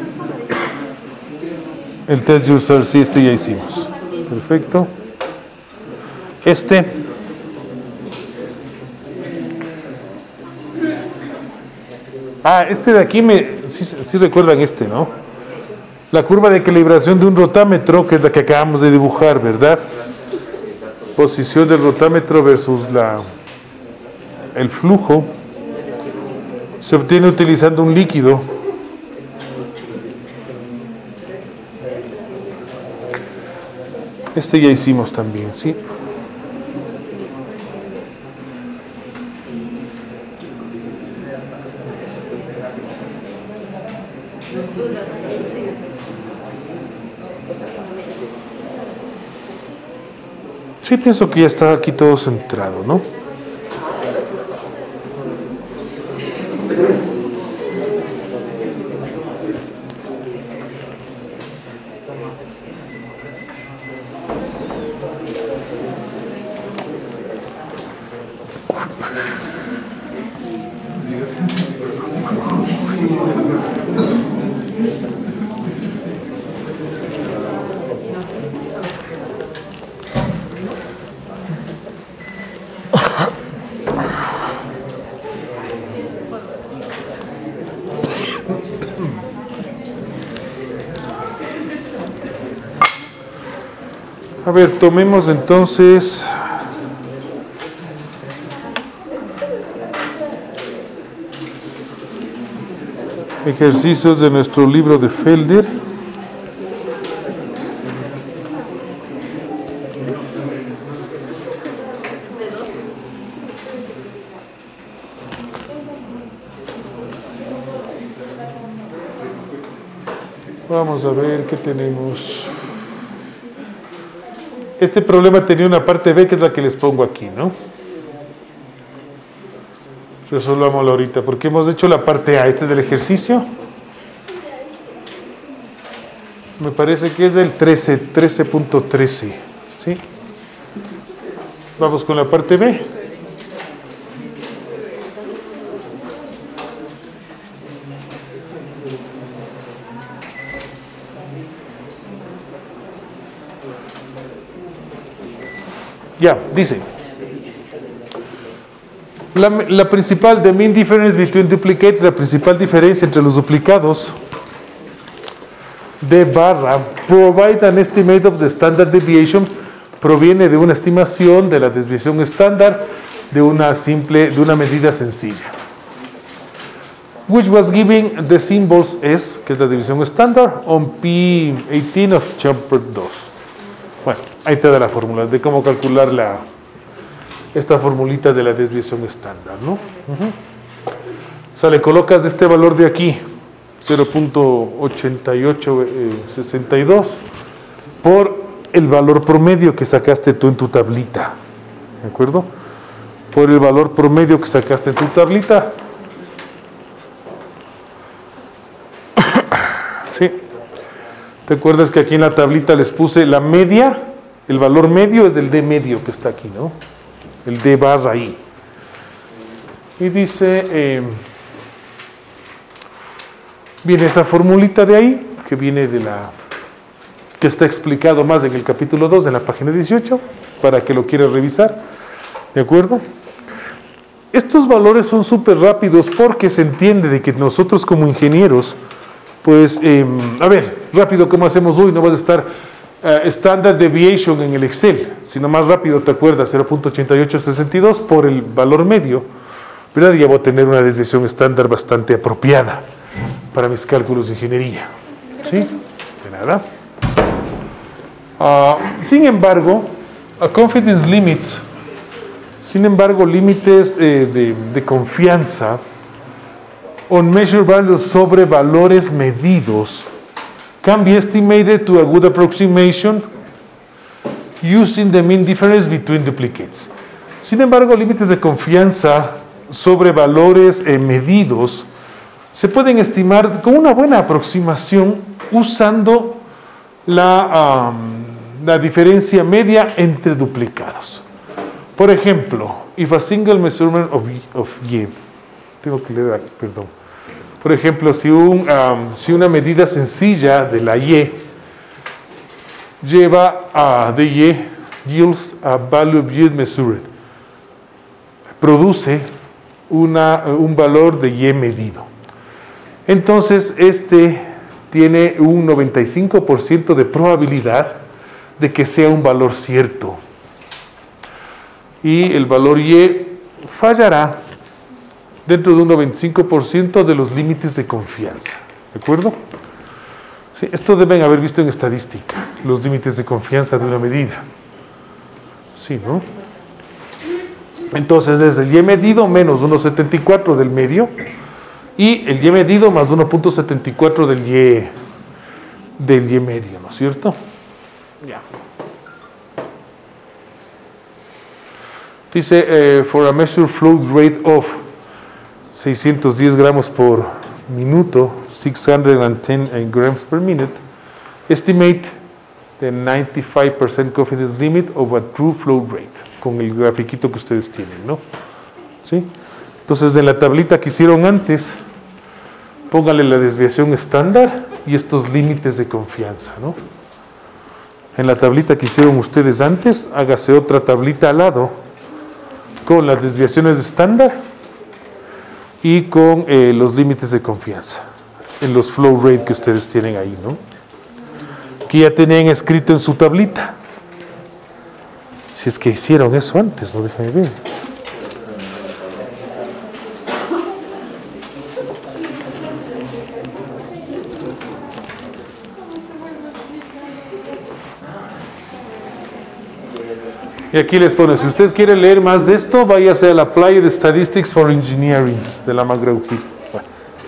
El test user, sí, este ya hicimos. Perfecto. Este. Ah, este de aquí, me, sí, sí recuerdan este, ¿no? La curva de calibración de un rotámetro, que es la que acabamos de dibujar, ¿verdad? Posición del rotámetro versus la, el flujo. Se obtiene utilizando un líquido. Este ya hicimos también, ¿sí? Sí, pienso que ya está aquí todo centrado, ¿no? A ver, tomemos entonces ejercicios de nuestro libro de Felder. Vamos a ver qué tenemos. Este problema tenía una parte B, que es la que les pongo aquí, ¿no? Resolvámoslo ahorita, porque hemos hecho la parte A. Este es del ejercicio. Me parece que es del trece, trece punto trece, ¿sí? Vamos con la parte B. Ya, dice, la, la principal, the mean difference between duplicates, la principal diferencia entre los duplicados de barra, provide an estimate of the standard deviation, proviene de una estimación de la desviación estándar de una simple, de una medida sencilla. Which was given the symbols S, que es la división estándar, on P dieciocho of Chopper dos. Bueno, ahí te da la fórmula de cómo calcular la, esta formulita de la desviación estándar, ¿no? Uh-huh. O sea, le colocas este valor de aquí, cero punto ochenta y ocho sesenta y dos, por el valor promedio que sacaste tú en tu tablita, ¿de acuerdo? Por el valor promedio que sacaste en tu tablita. Sí. ¿Te acuerdas que aquí en la tablita les puse la media? El valor medio es del D medio que está aquí, ¿no? El D barra I. Y dice, eh, viene esa formulita de ahí, que viene de la que está explicado más en el capítulo dos, en la página dieciocho, para que lo quiera revisar. ¿De acuerdo? Estos valores son súper rápidos porque se entiende de que nosotros como ingenieros, pues, eh, a ver, rápido como hacemos hoy, no vas a estar uh, standard deviation en el Excel, sino más rápido te acuerdas, cero punto ochenta y ocho sesenta y dos por el valor medio, ¿verdad? Ya voy a tener una desviación estándar bastante apropiada para mis cálculos de ingeniería. ¿Sí? De nada. Uh, sin embargo, a confidence limits, sin embargo, límites eh, de, de confianza, on measured values sobre valores medidos, can be estimated to a good approximation using the mean difference between duplicates. Sin embargo, límites de confianza sobre valores eh, medidos se pueden estimar con una buena aproximación usando la, um, la diferencia media entre duplicados. Por ejemplo, if a single measurement of, of Y, tengo que leer, perdón. Por ejemplo, si, un, um, si una medida sencilla de la Y lleva a de Y, yields a value of Y measured, produce una, un valor de Y medido. Entonces, este tiene un noventa y cinco por ciento de probabilidad de que sea un valor cierto. Y el valor Y fallará dentro de un noventa y cinco por ciento de los límites de confianza. ¿De acuerdo? Sí, esto deben haber visto en estadística, los límites de confianza de una medida. Sí, ¿no? Entonces es el Y medido menos uno punto setenta y cuatro del medio y el Y medido más uno punto setenta y cuatro del Y, del Y medio, ¿no es cierto? Ya. Dice, eh, for a measured flow rate of seiscientos diez gramos por minuto, seiscientos diez grams per minute, estimate the ninety-five percent confidence limit of a true flow rate, con el grafiquito que ustedes tienen, ¿no? ¿Sí? Entonces, en la tablita que hicieron antes, póngale la desviación estándar y estos límites de confianza, ¿no? En la tablita que hicieron ustedes antes, hágase otra tablita al lado, con las desviaciones estándar y con eh, los límites de confianza en los flow rate que ustedes tienen ahí, ¿no? Que ya tenían escrito en su tablita. Si es que hicieron eso antes, no déjenme ver. Y aquí les pone, si usted quiere leer más de esto, váyase a la Applied Statistics for Engineering de la McGraw-Hill. Bueno.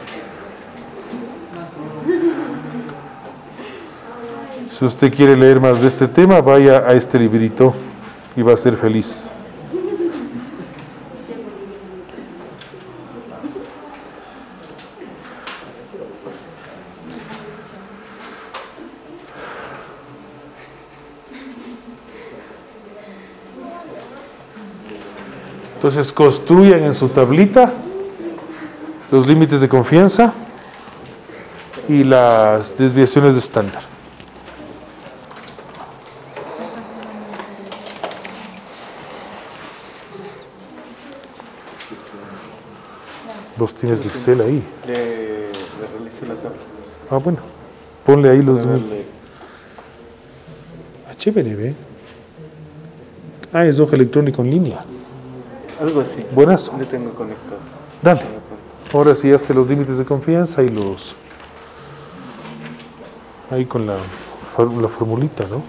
Si usted quiere leer más de este tema, vaya a este librito y va a ser feliz. Entonces construyan en su tablita los límites de confianza y las desviaciones de estándar. Vos tienes de Excel ahí. Le, le realicé la tabla. Ah, bueno. Ponle ahí los límites. Ah, chévere, ¿ve? Ah, es hoja electrónica en línea. Algo así. Buenazo. Le tengo conectado. Dale. Ahora sí, hazte los límites de confianza y los... Ahí con la, la formulita, ¿no?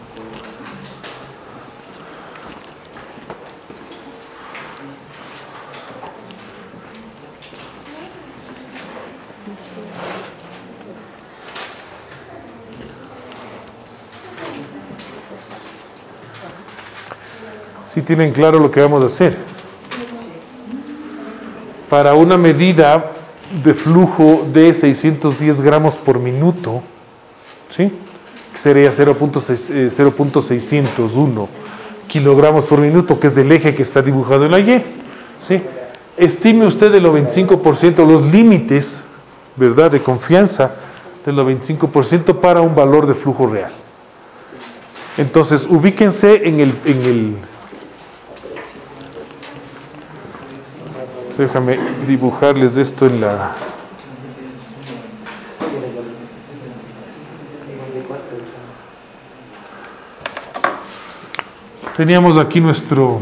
¿Sí tienen claro lo que vamos a hacer? Para una medida de flujo de seiscientos diez gramos por minuto, ¿sí? Que sería cero punto seiscientos uno kilogramos por minuto, que es el eje que está dibujado en la Y, ¿sí? Estime usted el noventa y cinco por ciento, los límites, ¿verdad?, de confianza del noventa y cinco por ciento para un valor de flujo real. Entonces, ubíquense en el, en el... Déjame dibujarles esto en la... Teníamos aquí nuestro...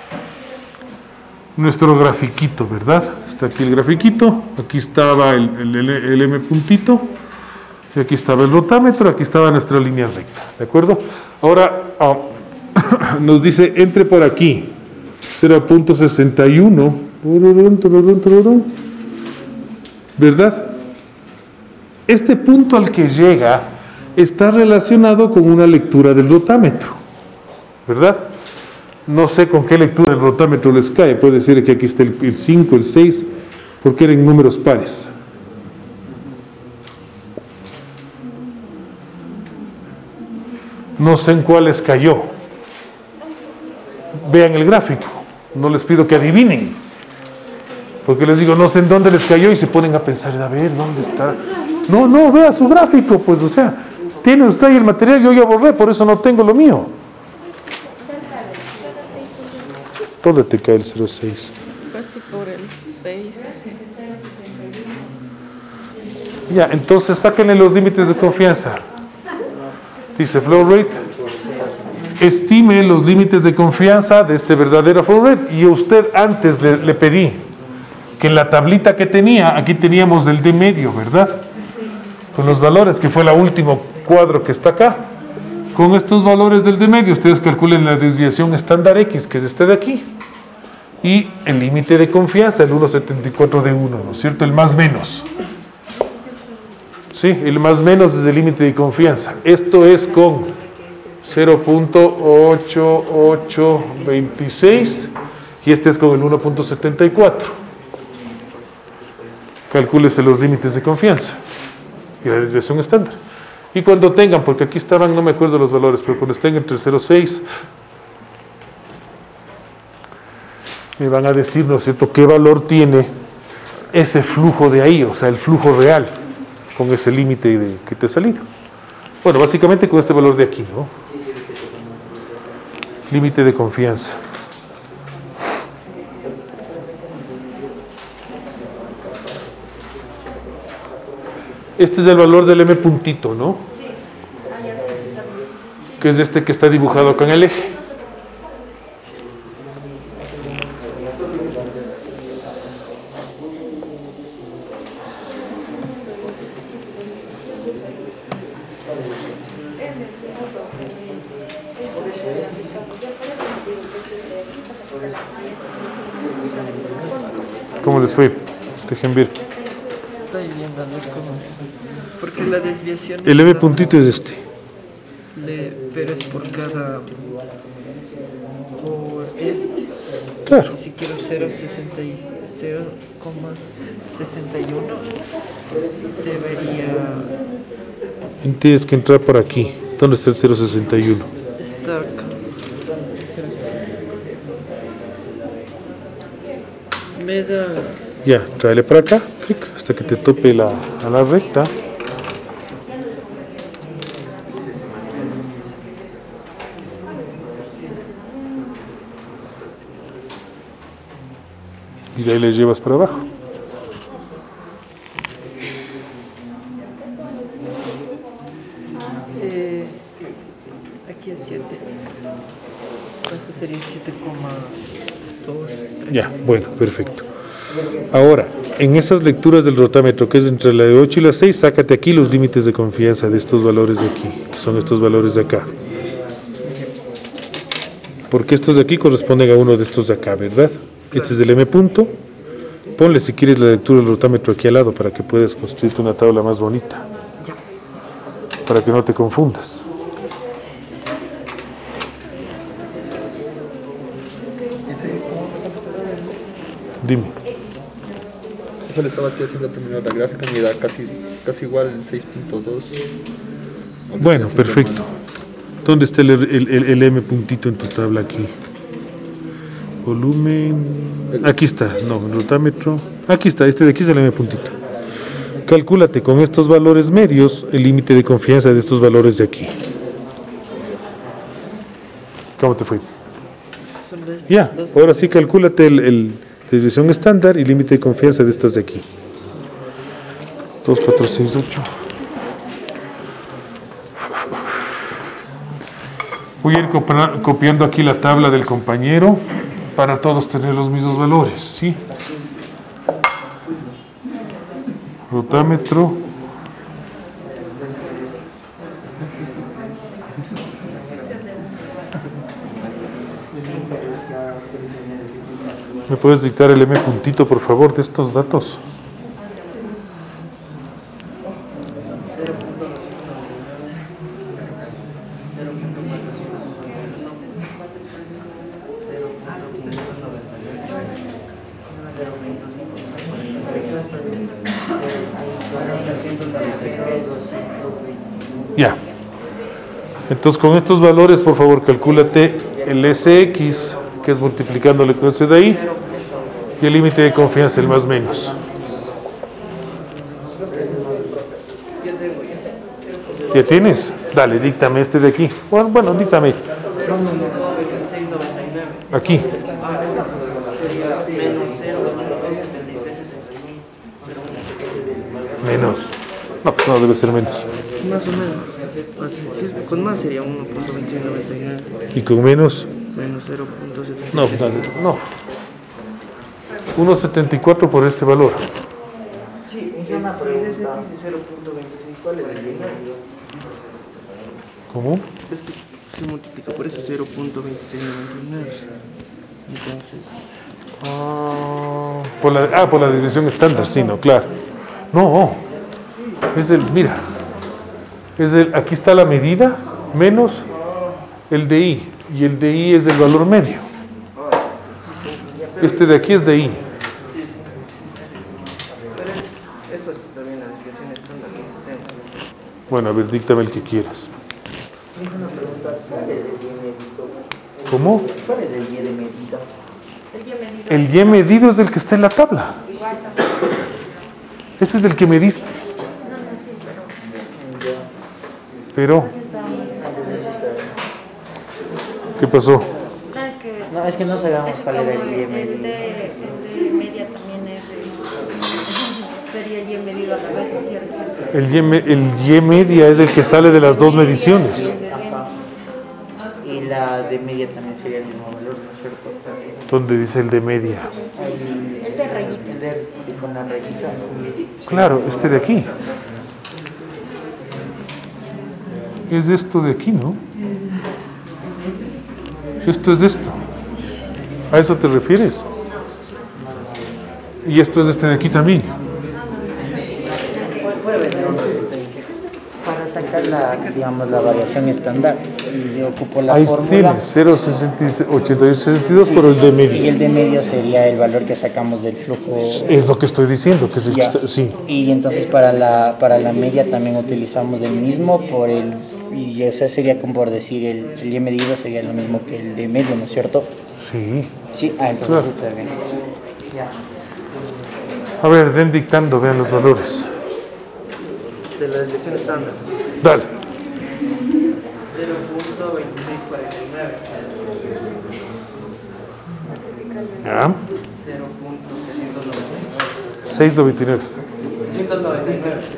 nuestro grafiquito, ¿verdad? Está aquí el grafiquito, aquí estaba el, el, el, el M puntito, y aquí estaba el rotámetro, aquí estaba nuestra línea recta, ¿de acuerdo? Ahora oh, nos dice, entre por aquí, cero punto sesenta y uno, ¿verdad? Este punto al que llega está relacionado con una lectura del rotámetro, ¿verdad? No sé con qué lectura el rotámetro les cae. Puede ser que aquí esté el cinco, el seis, porque eran números pares. No sé en cuál les cayó. Vean el gráfico. No les pido que adivinen. Porque les digo, no sé en dónde les cayó y se ponen a pensar, a ver, ¿dónde está? No, no, vea su gráfico. Pues, o sea, tiene usted ahí el material, yo ya borré, por eso no tengo lo mío. ¿Dónde te cae el cero seis? Casi por el seis, así. Ya, entonces sáquenle los límites de confianza. Dice flow rate. Estime los límites de confianza de este verdadero flow rate. Y usted antes le, le pedí que en la tablita que tenía, aquí teníamos el de medio, ¿verdad? Con los valores, que fue el último cuadro que está acá. Con estos valores del de medio, ustedes calculen la desviación estándar X, que es este de aquí, y el límite de confianza, el uno punto setenta y cuatro de uno, ¿no es cierto? El más menos. Sí, el más menos es el límite de confianza. Esto es con cero punto ocho ocho veintiséis y este es con el uno punto setenta y cuatro. Calcúlese los límites de confianza y la desviación estándar. Y cuando tengan, porque aquí estaban, no me acuerdo los valores, pero cuando estén entre cero punto seis, me van a decir, ¿no es cierto?, qué valor tiene ese flujo de ahí, o sea, el flujo real, con ese límite que te ha salido. Bueno, básicamente con este valor de aquí, ¿no? Límite de confianza. Este es el valor del M puntito, ¿no? Que es este que está dibujado acá en el eje. ¿Cómo les fue? Dejen ver. Estoy viendo, ¿no? Como- Porque la desviación... El M está- puntito es este. le- pero es por cada... por este. Claro. Y si quiero cero coma sesenta y uno, debería... Tienes que entrar por aquí. ¿Dónde está el cero punto sesenta y uno? estar acá. cero coma sesenta y uno. Me da... Ya, tráele para acá, clic, hasta que te tope la, a la recta. Y de ahí le llevas para abajo. Eh, aquí es siete. Eso sería siete coma dos. Ya, bueno, perfecto. Ahora, en esas lecturas del rotámetro, que es entre la de ocho y la seis, sácate aquí los límites de confianza de estos valores de aquí, que son estos valores de acá. Porque estos de aquí corresponden a uno de estos de acá, ¿verdad? Este es del M punto. Ponle si quieres la lectura del rotámetro aquí al lado para que puedas construirte una tabla más bonita. Para que no te confundas. Dime. Eso le estaba aquí haciendo primero la gráfica, me da casi, casi igual seis punto dos. Bueno, perfecto. ¿Dónde está el, el, el, el M puntito en tu tabla aquí? Volumen. Aquí está, no, rotámetro. Aquí está, este de aquí es el M puntito. Calcúlate con estos valores medios el límite de confianza de estos valores de aquí. ¿Cómo te fue? Solo estas Ya, dos. ahora sí calcúlate el, el desviación estándar y límite de confianza de estas de aquí. dos, cuatro, seis, ocho. Voy a ir copra- copiando aquí la tabla del compañero para todos tener los mismos valores, ¿sí? Rotámetro. ¿Me puedes dictar el M puntito, por favor, de estos datos? Ya. Entonces, con estos valores, por favor, calcúlate el S X, que es multiplicándole con ese de ahí, y el límite de confianza, el más menos. ¿Ya tienes? Dale, díctame este de aquí. Bueno, bueno, díctame. Aquí. Menos. No, pues no debe ser menos. Más o menos. Si es con más sería uno punto veintiuno noventa y nueve. ¿Y con menos? Menos cero punto setenta y seis. No, dale, no. uno punto setenta y cuatro por este valor. Sí, si es cero punto veintiséis, ¿cuál es el binario? ¿Cómo? Es que se multiplica por eso cero punto veintiséis noventa y nueve. Entonces, Ah, por la, ah, por la división estándar, sí, no, claro. No, es el, mira, es el, aquí está la medida menos el de I, y el de I es el valor medio. Este de aquí es de I. eso sí está bien, la desviación estándar que se Bueno, a ver, díctame el que quieras. ¿Cómo? ¿Cuál es el Y de medida? El día medido. El Y medido es el que está en la tabla. Ese es del que me diste. Pero, ¿qué pasó? No, es que, No, es que no sabíamos es que cuál era como el Y el medido. de, el de media también es el, sería el Y medido a la vez, ¿no es cierto? El Y, me- el Y media es el que sale de las dos mediciones. Y la de media también sería el mismo valor, ¿no es cierto? ¿Dónde dice el de media? El, El de rayita. el de con la rayita. Claro, este de aquí. Es esto de aquí, ¿no? Esto es esto. ¿A eso te refieres? Y esto es este de aquí también. Para sacar la, digamos, la variación estándar, y yo ocupo la Ahí fórmula. tienes, cero coma ochenta y ocho sesenta y dos por el de Y medio. el de medio sería el valor que sacamos del flujo. Es lo que estoy diciendo, que es el que Ya. está, sí. Y entonces para la, para la media también utilizamos el mismo por el, y o sea, sería como por decir, el, el Y medido sería lo mismo que el de medio, ¿no es cierto? Sí. Sí, ah, entonces Claro. sí está bien. Ya. A ver, den dictando, vean los valores. de la desviación estándar. Dale. cero punto veintiséis cuarenta y nueve. Ya. cero punto trescientos noventa y nueve. seis noventa y nueve. trescientos noventa y nueve.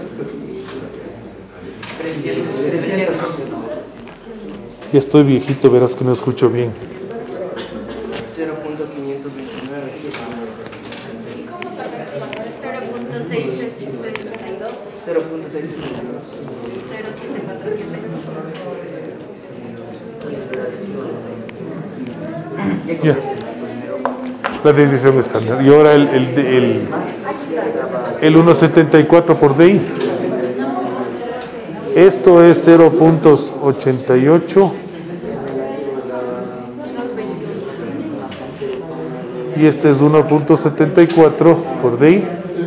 trescientos. trescientos. Ya estoy viejito, verás que no escucho bien. cero punto quinientos veintinueve. cero punto seiscientos sesenta y dos cero punto seiscientos sesenta y dos. y cero punto siete cuatro siete. Ya. La división estándar. Y ahora el, el, de- el, el uno punto setenta y cuatro por D I. Esto es cero punto ochenta y ocho. Y este es uno punto setenta y cuatro por D I.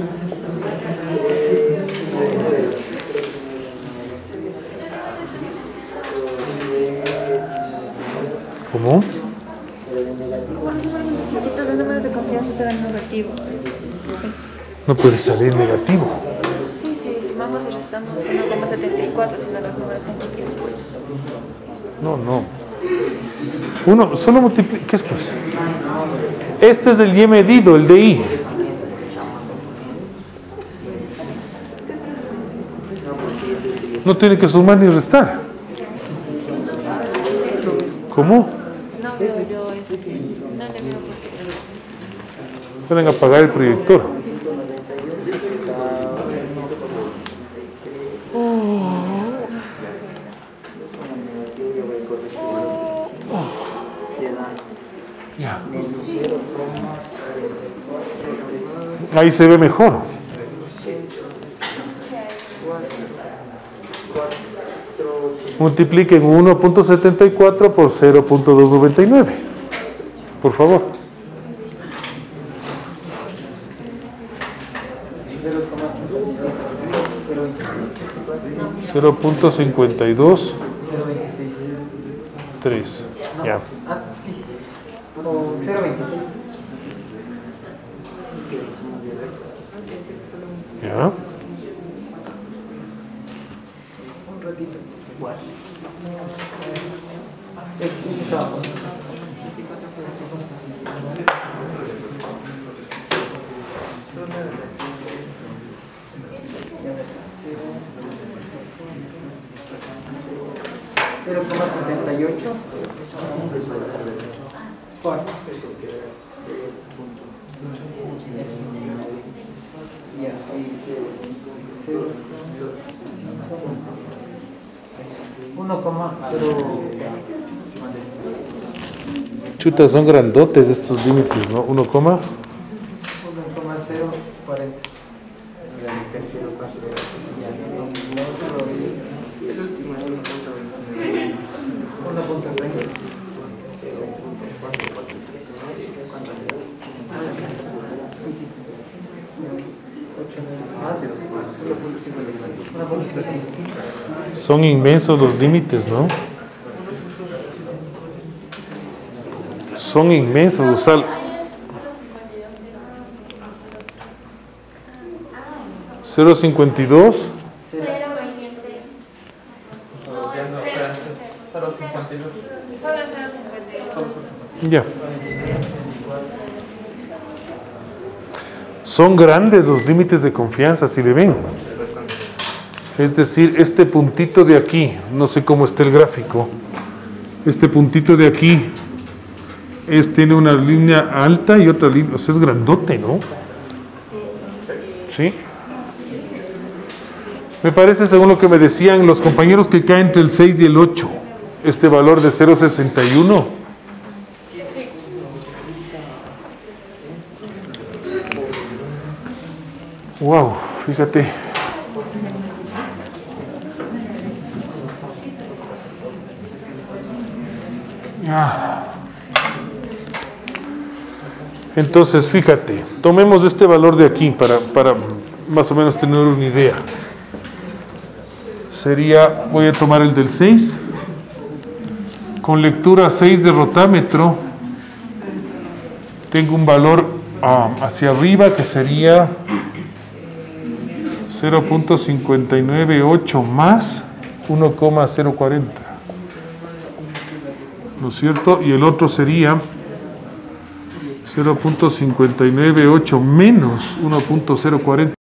¿Cómo? Chiquitos, los números de confianza serán negativos. No puede salir negativo. Sí, sí, sumamos y restamos uno coma setenta y cuatro si no los números tan chiquitos. No, no. Uno, solo multiplica. ¿Qué es pues? Este es el Y medido, el de I. No tiene que sumar ni restar. ¿Cómo? No veo yo ese, no le veo porque... Pueden apagar el proyector. Ya. Ahí se ve mejor. Multipliquen uno punto setenta y cuatro por cero punto doscientos noventa y nueve. Por favor. cero punto cincuenta y dos tres. Ya. Ya. cero coma setenta y ocho. uno coma cero. Chuta, son grandotes estos límites, ¿no? uno, uno coma cero cuarenta. El último es uno punto veintinueve. uno punto veinte. Son inmensos los límites, ¿no? Son inmensos. O sea, cero coma cincuenta y dos. Ya. Son grandes los límites de confianza, si le ven. Es decir, este puntito de aquí, no sé cómo está el gráfico, este puntito de aquí es, tiene una línea alta y otra línea, o sea, es grandote, ¿no? Sí. Me parece, según lo que me decían los compañeros, que cae entre el seis y el ocho, este valor de cero punto sesenta y uno. Wow, fíjate. Ya. Entonces, fíjate, tomemos este valor de aquí para, para más o menos tener una idea. Sería, voy a tomar el del seis, con lectura seis de rotámetro, tengo un valor ah, hacia arriba que sería cero punto cincuenta y nueve ocho más uno coma cero cuarenta, ¿no es cierto? Y el otro sería cero punto cincuenta y nueve ocho menos uno punto cero cuarenta.